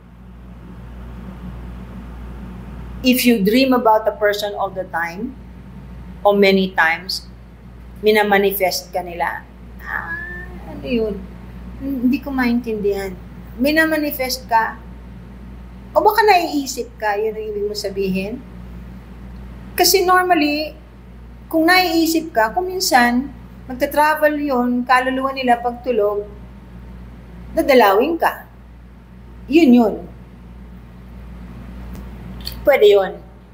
if you dream about a person all the time or many times, minamanifest ka nila. Ah, ano yun? Hindi ko maintindihan. Minamanifest ka o baka naiisip ka, yun ang ibig mo sabihin? Kasi normally, kung naiisip ka, kung minsan, magta-travel yun, kaluluwa nila pagtulog, dadalawin ka. Yun yun. Pwede yun.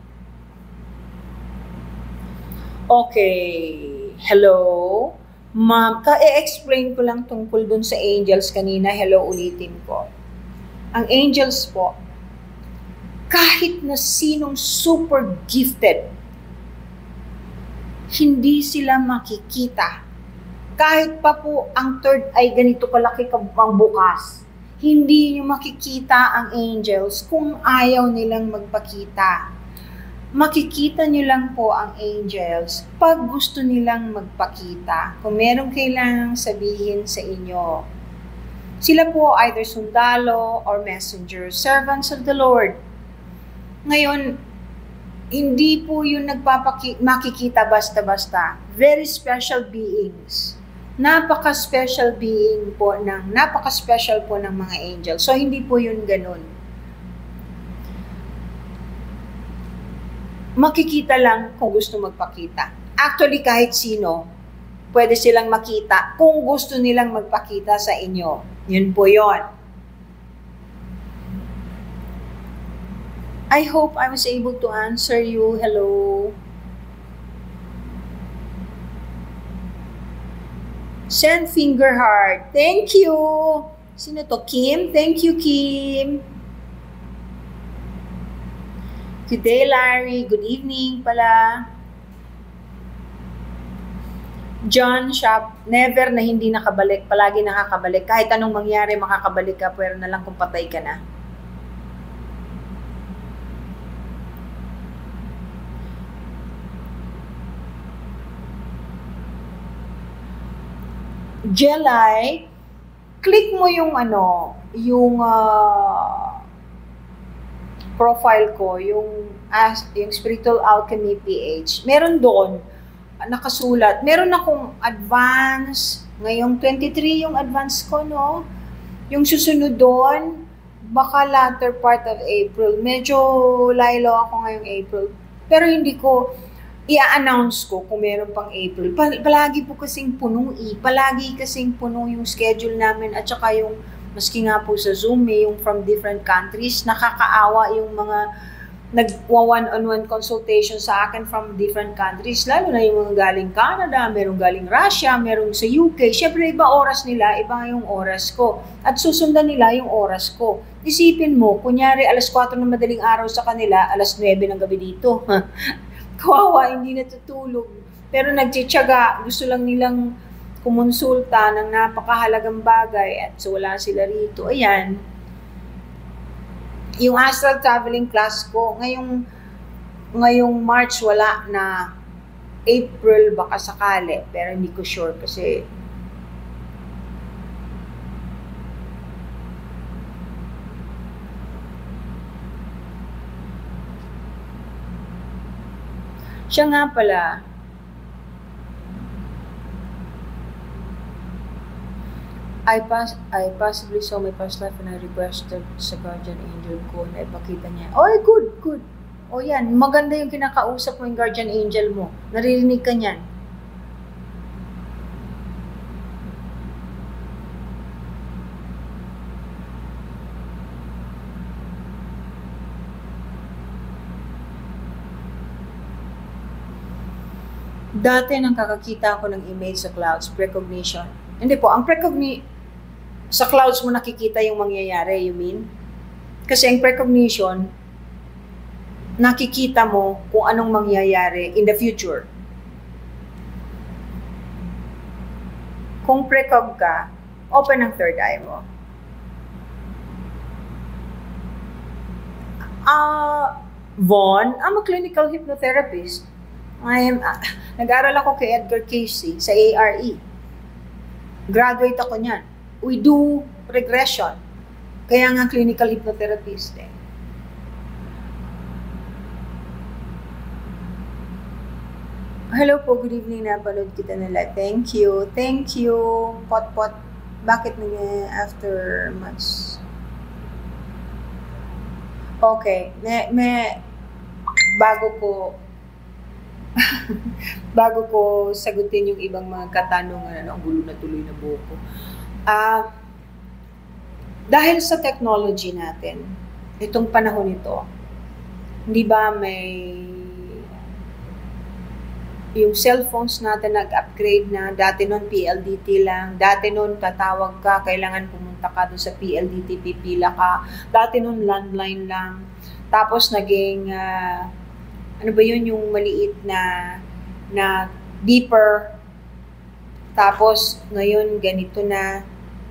Okay. Hello? Ma'am, ka-explain ko lang tungkol dun sa angels kanina. Hello, ulitin ko. Ang angels po, kahit na sinong super gifted, hindi sila makikita. Kahit pa po ang third eye ganito kalaki ang bukas, hindi nyo makikita ang angels kung ayaw nilang magpakita. Makikita nyo lang po ang angels pag gusto nilang magpakita. Kung merong kailangang sabihin sa inyo. Sila po either sundalo or messenger, servants of the Lord. Ngayon, hindi po yung nagpapaki- makikita basta-basta. Very special beings. Napaka-special being po ng, napaka-special po ng mga angels. So, hindi po yun ganun. Makikita lang kung gusto magpakita. Actually, kahit sino, pwede silang makita kung gusto nilang magpakita sa inyo. Yun po yun. I hope I was able to answer you. Hello. Send finger heart. Thank you. Sino to? Kim? Thank you, Kim. Good day, Larry. Good evening pala. John Shop, never na hindi nakabalik. Palagi nakakabalik. Kahit anong mangyari, makakabalik ka. Pero na lang kung patay ka na. Jelly, click mo yung ano, yung uh, profile ko, yung, as, yung Spiritual Alchemy P H. Meron doon, nakasulat. Meron akong advance, ngayong twenty-three yung advance ko, no? Yung susunod doon, baka latter part of April. Medyo laylo ako ngayong April. Pero hindi ko, i-announce ko kung meron pang April. Palagi po kasing puno eh. Palagi kasing puno yung schedule namin at saka yung, maski nga po sa Zoom, eh, yung from different countries, nakakaawa yung mga nag-one-on-one consultation sa akin from different countries, lalo na yung mga galing Canada, merong galing Russia, merong sa U K. Siyempre, iba oras nila, iba yung oras ko. At susundan nila yung oras ko. Isipin mo, kunyari alas kwatro ng madaling araw sa kanila, alas nuwebe ng gabi dito. Kawawa, hindi natutulog. Pero nagtityaga, gusto lang nilang kumonsulta ng napakahalagang bagay at so wala sila rito. Ayan. Yung astral traveling class ko, ngayong, ngayong March wala na. April baka sakali, pero hindi ko sure kasi siya nga pala, I, pass, I possibly saw my past life and I requested sa guardian angel ko na ipakita niya. Oh, good, good. O yan, maganda yung kinakausap mo yung guardian angel mo. Naririnig ka niyan. Dati nang kakakita ako ng image sa clouds, precognition. Hindi po, ang precognition, sa clouds mo nakikita yung mangyayari, you mean? Kasi ang precognition, nakikita mo kung anong mangyayari in the future. Kung precog ka, open ang third eye mo. Ah, uh, Vaughn, I'm a clinical hypnotherapist. I am, uh, nag-aral ako kay Edgar Cayce sa A R E. Graduate ako niyan. We do regression. Kaya nga clinical hypnotherapist eh. Hello po, good evening. Napanood kita na live. Thank you. Thank you. Pot-pot. Bakit nag after months? Okay. May, may bago ko bago ko sagutin yung ibang mga katanungan, ano, ang gulo na tuloy na buko. Ah, uh, dahil sa technology natin, itong panahon ito, hindi ba may yung cellphones natin nag-upgrade na, dati nun P L D T lang, dati nun tatawag ka, kailangan pumunta ka doon sa P L D T, pipila ka, dati nun landline lang, tapos naging uh, ano ba yun, yung maliit na na beeper, tapos ngayon ganito na.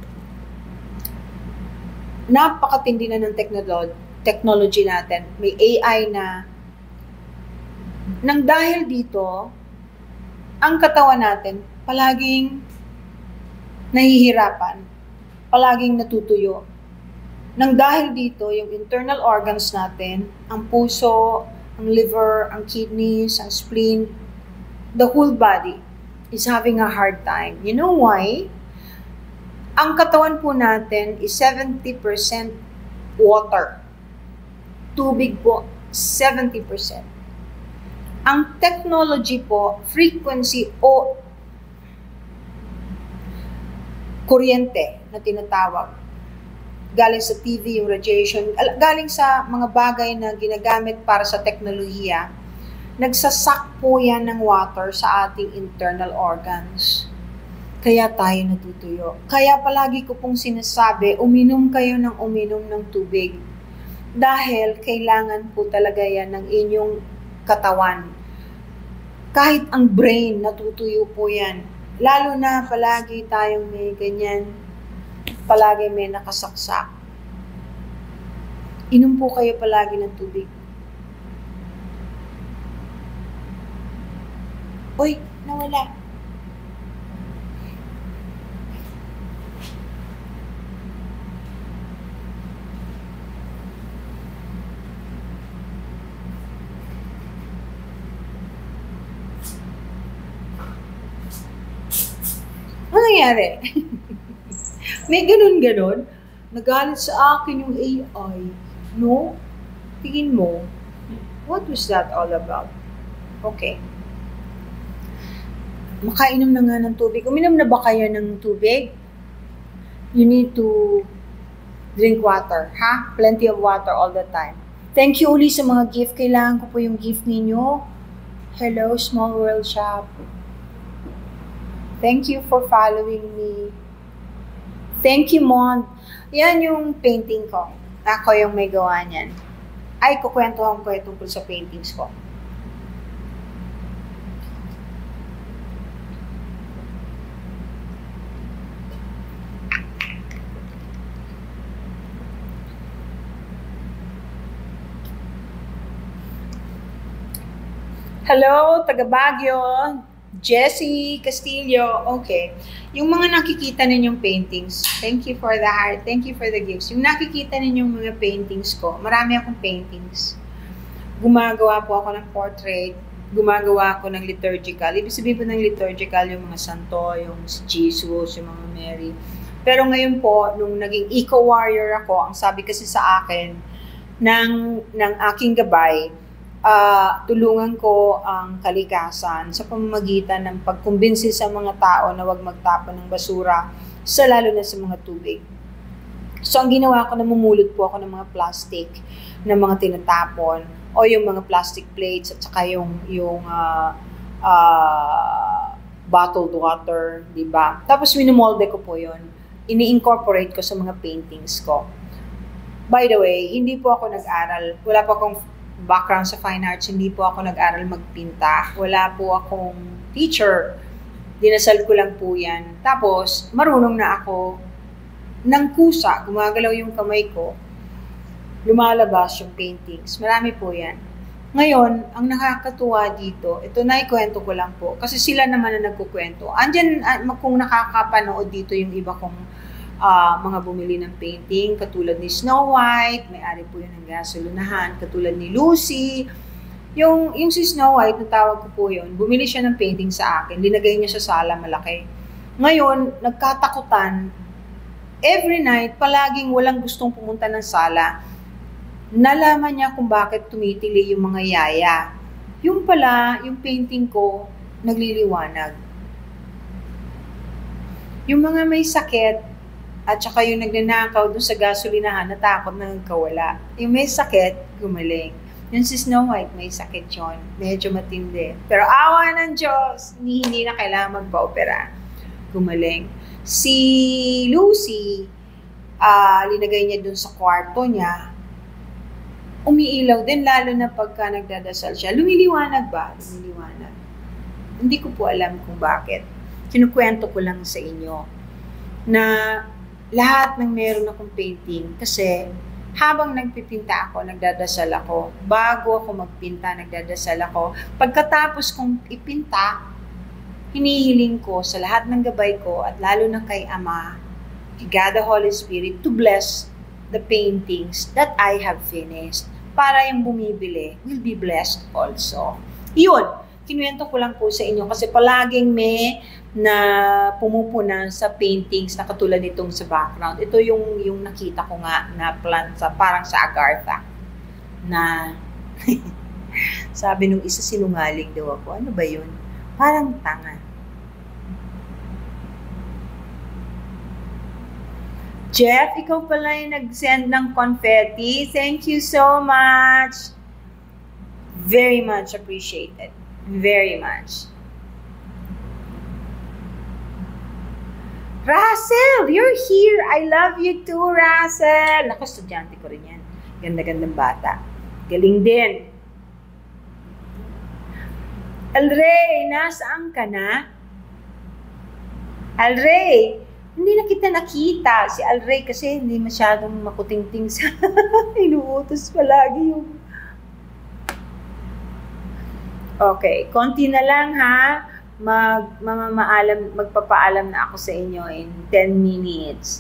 Napakatindi na ng technology, technology natin. May A I na. Nang dahil dito, ang katawan natin palaging nahihirapan, palaging natutuyo. Nang dahil dito, yung internal organs natin, ang puso, ang liver, ang kidneys, ang spleen, the whole body is having a hard time. You know why? Ang katawan po natin is seventy percent water. Tubig po, seventy percent. Ang technology po, frequency o kuryente na tinatawag, galing sa T V, yung radiation, galing sa mga bagay na ginagamit para sa teknolohiya, nagsasak po yan ng water sa ating internal organs. Kaya tayo natutuyo. Kaya palagi ko pong sinasabi, uminom kayo ng uminom ng tubig. Dahil kailangan po talaga yan ng inyong katawan. Kahit ang brain, natutuyo po yan. Lalo na palagi tayong may ganyan, palagi may nakasaksak. Inom po kayo palagi ng tubig. Uy, nawala. Ano nangyari? May ganun-ganon. Nagalit sa akin yung A I. No? Tingin mo, what was that all about? Okay. Makainom na nga ng tubig. Uminom na ba kayo ng tubig? You need to drink water, ha? Plenty of water all the time. Thank you uli sa mga gift. Kailangan ko po yung gift ninyo. Hello, Small World Shop. Thank you for following me. Thank you, Mon. Yan yung painting ko. Ako yung may gawa niyan. Ay, kukwentuhan ko ito tungkol sa paintings ko. Hello, taga Baguio. Jessie Castillo. Okay. Yung mga nakikita ninyong paintings, thank you for the heart, thank you for the gifts. Yung nakikita ninyong mga paintings ko, marami akong paintings. Gumagawa po ako ng portrait, gumagawa ako ng liturgical. Ibig sabihin po ng liturgical, yung mga santo, yung si Jesus, yung mga Mary. Pero ngayon po, nung naging eco-warrior ako, ang sabi kasi sa akin, ng, ng aking gabay, Uh, tulungan ko ang kalikasan sa pamamagitan ng pagkumbinsi sa mga tao na huwag magtapon ng basura, sa lalo na sa mga tubig. So, ang ginawa ko, namumulot po ako ng mga plastic na mga tinatapon o yung mga plastic plates at saka yung, yung uh, uh, bottled water, di ba? Tapos, minumolde ko po yun. Ini-incorporate ko sa mga paintings ko. By the way, hindi po ako nag-aral. Wala pa akong background sa fine arts, hindi po ako nag-aral magpinta. Wala po akong teacher. Dinasal ko lang po yan. Tapos, marunong na ako ng kusa. Gumagalaw yung kamay ko. Lumalabas yung paintings. Marami po yan. Ngayon, ang nakakatuwa dito, ito na ikwento ko lang po. Kasi sila naman na nagkukwento. Andyan, kung nakakapanood dito yung iba kong Uh, mga bumili ng painting, katulad ni Snow White, may-ari po yun ng gasolinahan, katulad ni Lucy. Yung, yung si Snow White, natawag ko po yun, bumili siya ng painting sa akin, linagay niya sa sala malaki. Ngayon, nagkatakutan, every night, palaging walang gustong pumunta ng sala. Nalaman niya kung bakit tumitili yung mga yaya. Yung pala, yung painting ko, nagliliwanag. Yung mga may sakit, at saka yung nagnanakaw doon sa gasolinahan, natakot na nagkawala. Yung may sakit, gumaling. Yung si Snow White, may sakit yun. Medyo matindi. Pero awa ng Diyos, hindi na kailangan magpa-opera. Gumaling. Si Lucy, uh, linagay niya doon sa kwarto niya, umiilaw din, lalo na pagka nagdadasal siya. Lumiliwanag ba? Lumiliwanag. Hindi ko po alam kung bakit. Kinukwento ko lang sa inyo na lahat ng meron akong painting kasi habang nagpipinta ako, nagdadasal ako. Bago ako magpinta, nagdadasal ako. Pagkatapos kong ipinta, hinihiling ko sa lahat ng gabay ko at lalo na kay Ama, kay God the Holy Spirit, to bless the paintings that I have finished. Para yung bumibili will be blessed also. Yun, kinuwento ko lang po sa inyo kasi palaging may na pumupuna sa paintings na katulad nitong sa background. Ito yung yung nakita ko nga na plant sa parang sa Agartha na sabi nung isa sinungaling daw ako. Ano ba yun? Parang tanga. Jeff, ikaw pala yung nag-send ng confetti. Thank you so much. Very much appreciated. Very much. Russell, you're here. I love you too, Russell. Naku, estudyante ko rin yan. Ganda-gandang bata. Galing din. Alray, nasaan ka na? Alray, hindi na kita nakita. Si Alray kasi hindi masyadong makutingting sa inuutos palagi yung... Okay, konti na lang ha. Mag, mamamaalam, magpapaalam na ako sa inyo in ten minutes.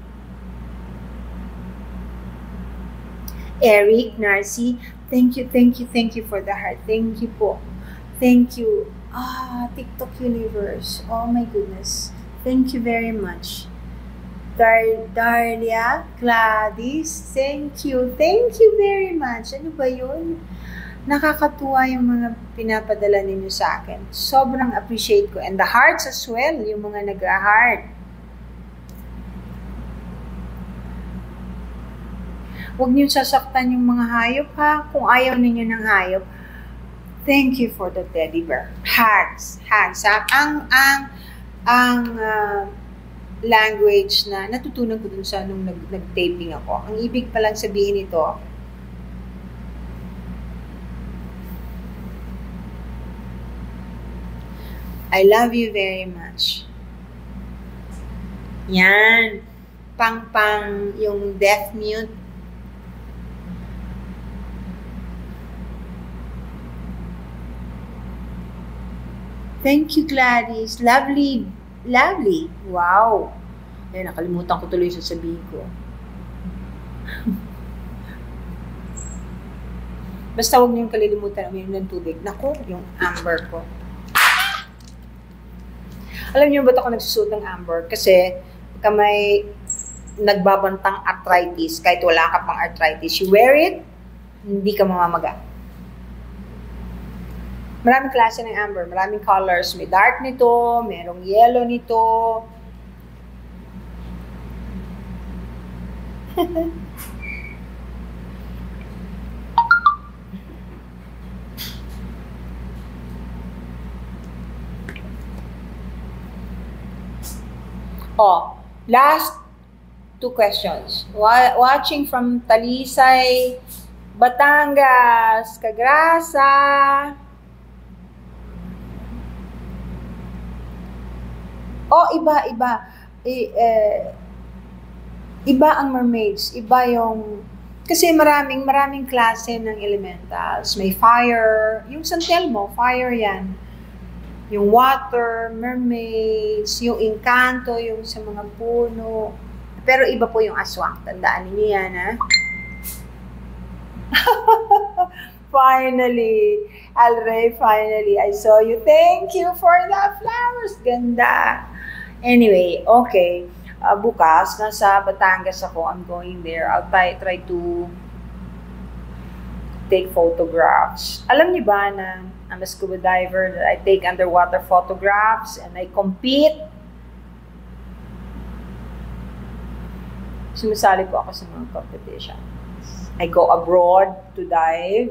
Eric, Narcy, thank you, thank you, thank you for the heart. Thank you po. Thank you. Ah, TikTok Universe. Oh my goodness. Thank you very much. Dar Darlia, Gladys, thank you. Thank you very much. Ano ba yun? Nakakatuwa yung mga pinapadala ninyo sa akin. Sobrang appreciate ko. And the hearts as well, yung mga nag-heart. Huwag niyo sasaktan yung mga hayop ha. Kung ayaw ninyo ng hayop, thank you for the teddy bear. Hugs. Hugs. Ang, ang, ang uh, language na natutunan ko dun sa nung nag, nag-taping ako. Ang ibig palang sabihin nito, I love you very much. Yan. Pang-pang yung deaf mute. Thank you, Gladys. Lovely. Lovely. Wow. Ay, nakalimutan ko tuloy sasabihin ko. Basta huwag niyong kalilimutan uminom ng tubig. Naku, yung amber ko. Alam niyo ba't ako nagsusuot ng amber? Kasi pagka may nagbabantang arthritis, kahit wala ka pang arthritis, you wear it, hindi ka mamamaga. Maraming klase ng amber, maraming colors. May dark nito, merong yellow nito. Oh, last two questions. Wa watching from Talisay, Batangas, Cagrasa. Oh, iba, iba. I, eh, iba ang mermaids. Iba yung... Kasi maraming, maraming klase ng elementals. May fire. Yung San Telmo, fire yan. Yung water, mermaids, yung engkanto, yung sa mga puno. Pero iba po yung aswang. Tandaan niyo yan, ha? Finally. Alray, finally. I saw you. Thank you for the flowers. Ganda. Anyway, okay. Uh, bukas, nasa Batangas ako. I'm going there. I'll try, try to take photographs. Alam niyo ba na I'm a scuba diver, that I take underwater photographs and I compete. Sumasali po ako sa mga competitions. I go abroad to dive.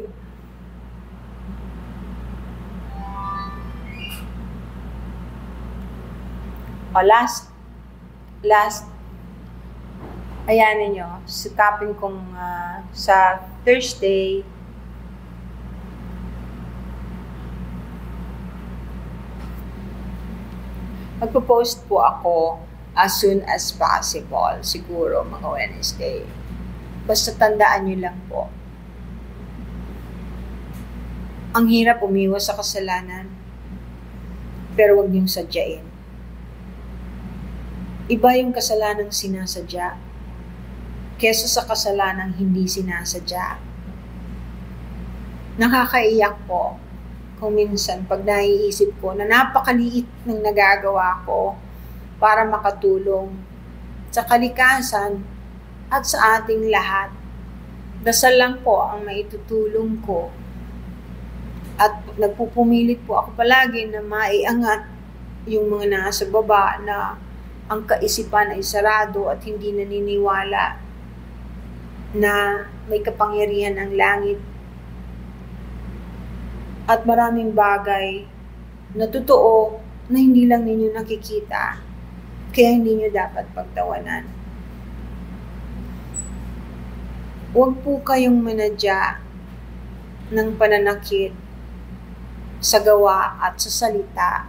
O, last, last, ayan ninyo, sikapin kong uh, sa Thursday, magpo-post po ako as soon as possible. Siguro mga Wednesday. Basta tandaan nyo lang po. Ang hirap umiwas sa kasalanan. Pero huwag niyong sadyain. Iba yung kasalanang sinasadya kesa sa kasalanang hindi sinasadya. Nakakaiyak po kung minsan, pag naiisip ko na napakaliit ng nagagawa ko para makatulong sa kalikasan at sa ating lahat. Dasal lang po ang maitutulong ko. At nagpupumilit po ako palagi na maiangat yung mga nasa baba na ang kaisipan ay sarado at hindi naniniwala na may kapangyarihan ang langit at maraming bagay na totoo na hindi lang ninyo nakikita. Kaya hindi nyo dapat pagtawanan. Huwag po kayong manadya ng pananakit sa gawa at sa salita.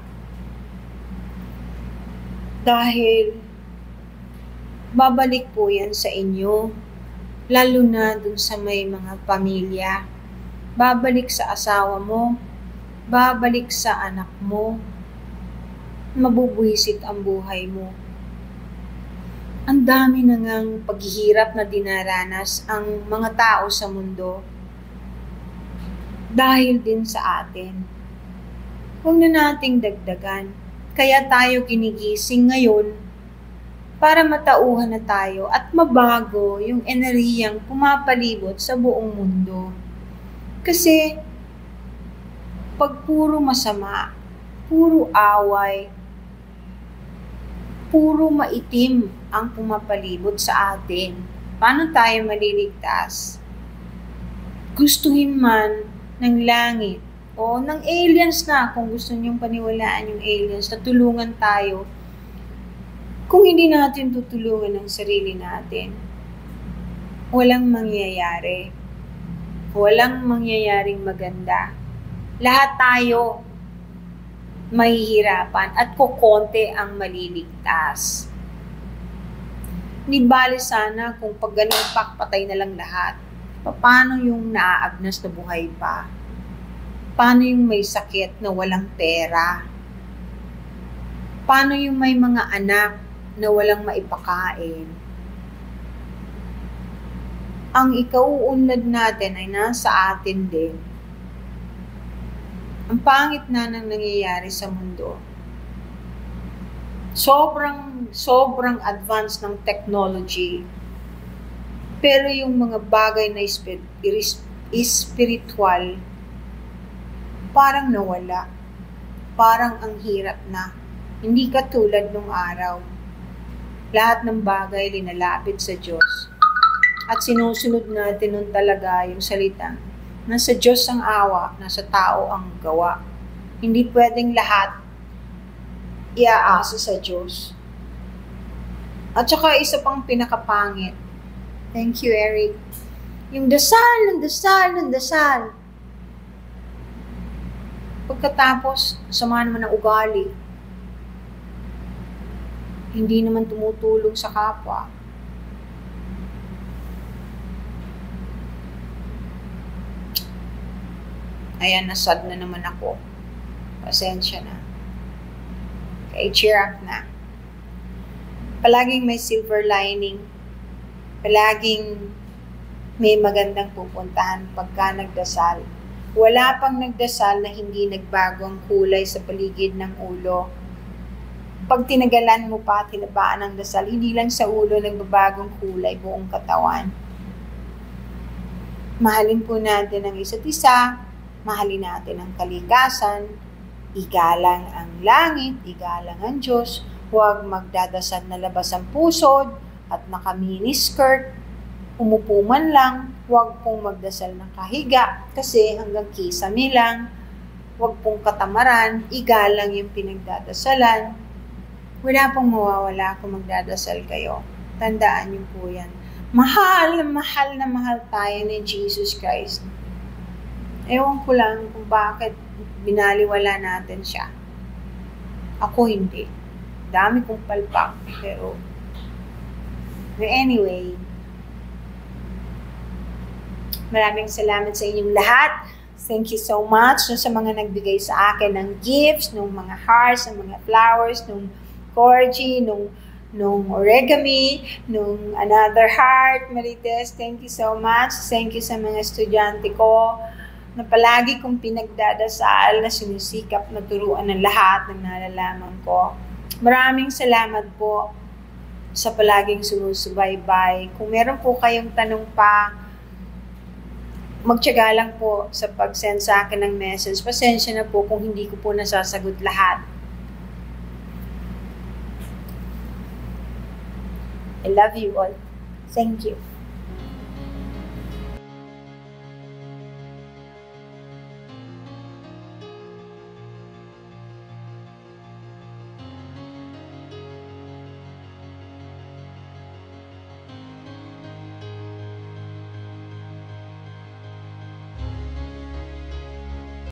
Dahil babalik po yan sa inyo, lalo na dun sa may mga pamilya. Babalik sa asawa mo, babalik sa anak mo, mabubuwisit ang buhay mo. Ang dami na ngang paghihirap na dinaranas ang mga tao sa mundo dahil din sa atin. Huwag na nating dagdagan. Kaya tayo ginigising ngayon para matauhan na tayo at mabago yung enerhiyang pumapalibot sa buong mundo. Kasi pag puro masama, puro away, puro maitim ang pumapalibot sa atin, paano tayo maliligtas? Gustuhin man ng langit o ng aliens na, kung gusto niyong paniwalaan yung aliens, na tulungan tayo, kung hindi natin tutulungan ang sarili natin, walang mangyayari. Walang mangyayaring maganda. Lahat tayo mahihirapan at kukonti ang maliligtas. Di bali sana kung pag ganun patay na lang lahat. Paano yung naaagnas na buhay pa? Paano yung may sakit na walang pera? Paano yung may mga anak na walang maipakain? Ang ikauunlad natin ay nasa atin din. Ang pangit na nang nangyayari sa mundo. Sobrang, sobrang advanced ng technology. Pero yung mga bagay na spiritual, parang nawala. Parang ang hirap na. Hindi katulad nung araw. Lahat ng bagay linalapit sa Diyos. At sinusunod natin nun talaga yung salita. Nasa Diyos ang awa, nasa tao ang gawa. Hindi pwedeng lahat iaasa sa Diyos. At saka isa pang pinakapangit. Thank you, Eric. Yung dasal, ng dasal, ng dasal. Pagkatapos, sama naman ang ugali. Hindi naman tumutulong sa kapwa. Ayan, nasad na naman ako. Pasensya na. Okay, cheer up na. Palaging may silver lining. Palaging may magandang pupuntahan pagka nagdasal. Wala pang nagdasal na hindi nagbago ang kulay sa paligid ng ulo. Pag tinagalan mo pa, tinabaan ng dasal, hindi lang sa ulo nagbabagong kulay, buong katawan. Mahalin po natin ang isa't isa. Mahalin natin ang kalikasan, igalang ang langit, igalang ang Diyos, huwag magdadasal na labas ang pusod at naka-mini skirt, umupo man lang, huwag pong magdasal ng kahiga kasi hanggang kisame lang, huwag pong katamaran, igalang yung pinagdadasalan, wala pong mawawala kung magdadasal kayo. Tandaan niyo po yan. Mahal na mahal na mahal tayo ni Jesus Christ. Ewan ko lang kung bakit binaliwala natin siya. Ako hindi. Dami kong palpak. Pero, but anyway, maraming salamat sa inyong lahat. Thank you so much sa mga nagbigay sa akin ng gifts, ng mga hearts, ng mga flowers, ng corgi, ng nung origami, nung another heart, Marites. Thank you so much. Thank you sa mga estudyante ko na palagi kong pinagdadasal na sinusikap na turuan ng lahat ng nalalaman ko. Maraming salamat po sa palaging sumusubaybay. Kung meron po kayong tanong pa, magtiyaga lang po sa pag-send sa akin ng message. Pasensya na po kung hindi ko po nasasagot lahat. I love you all. Thank you.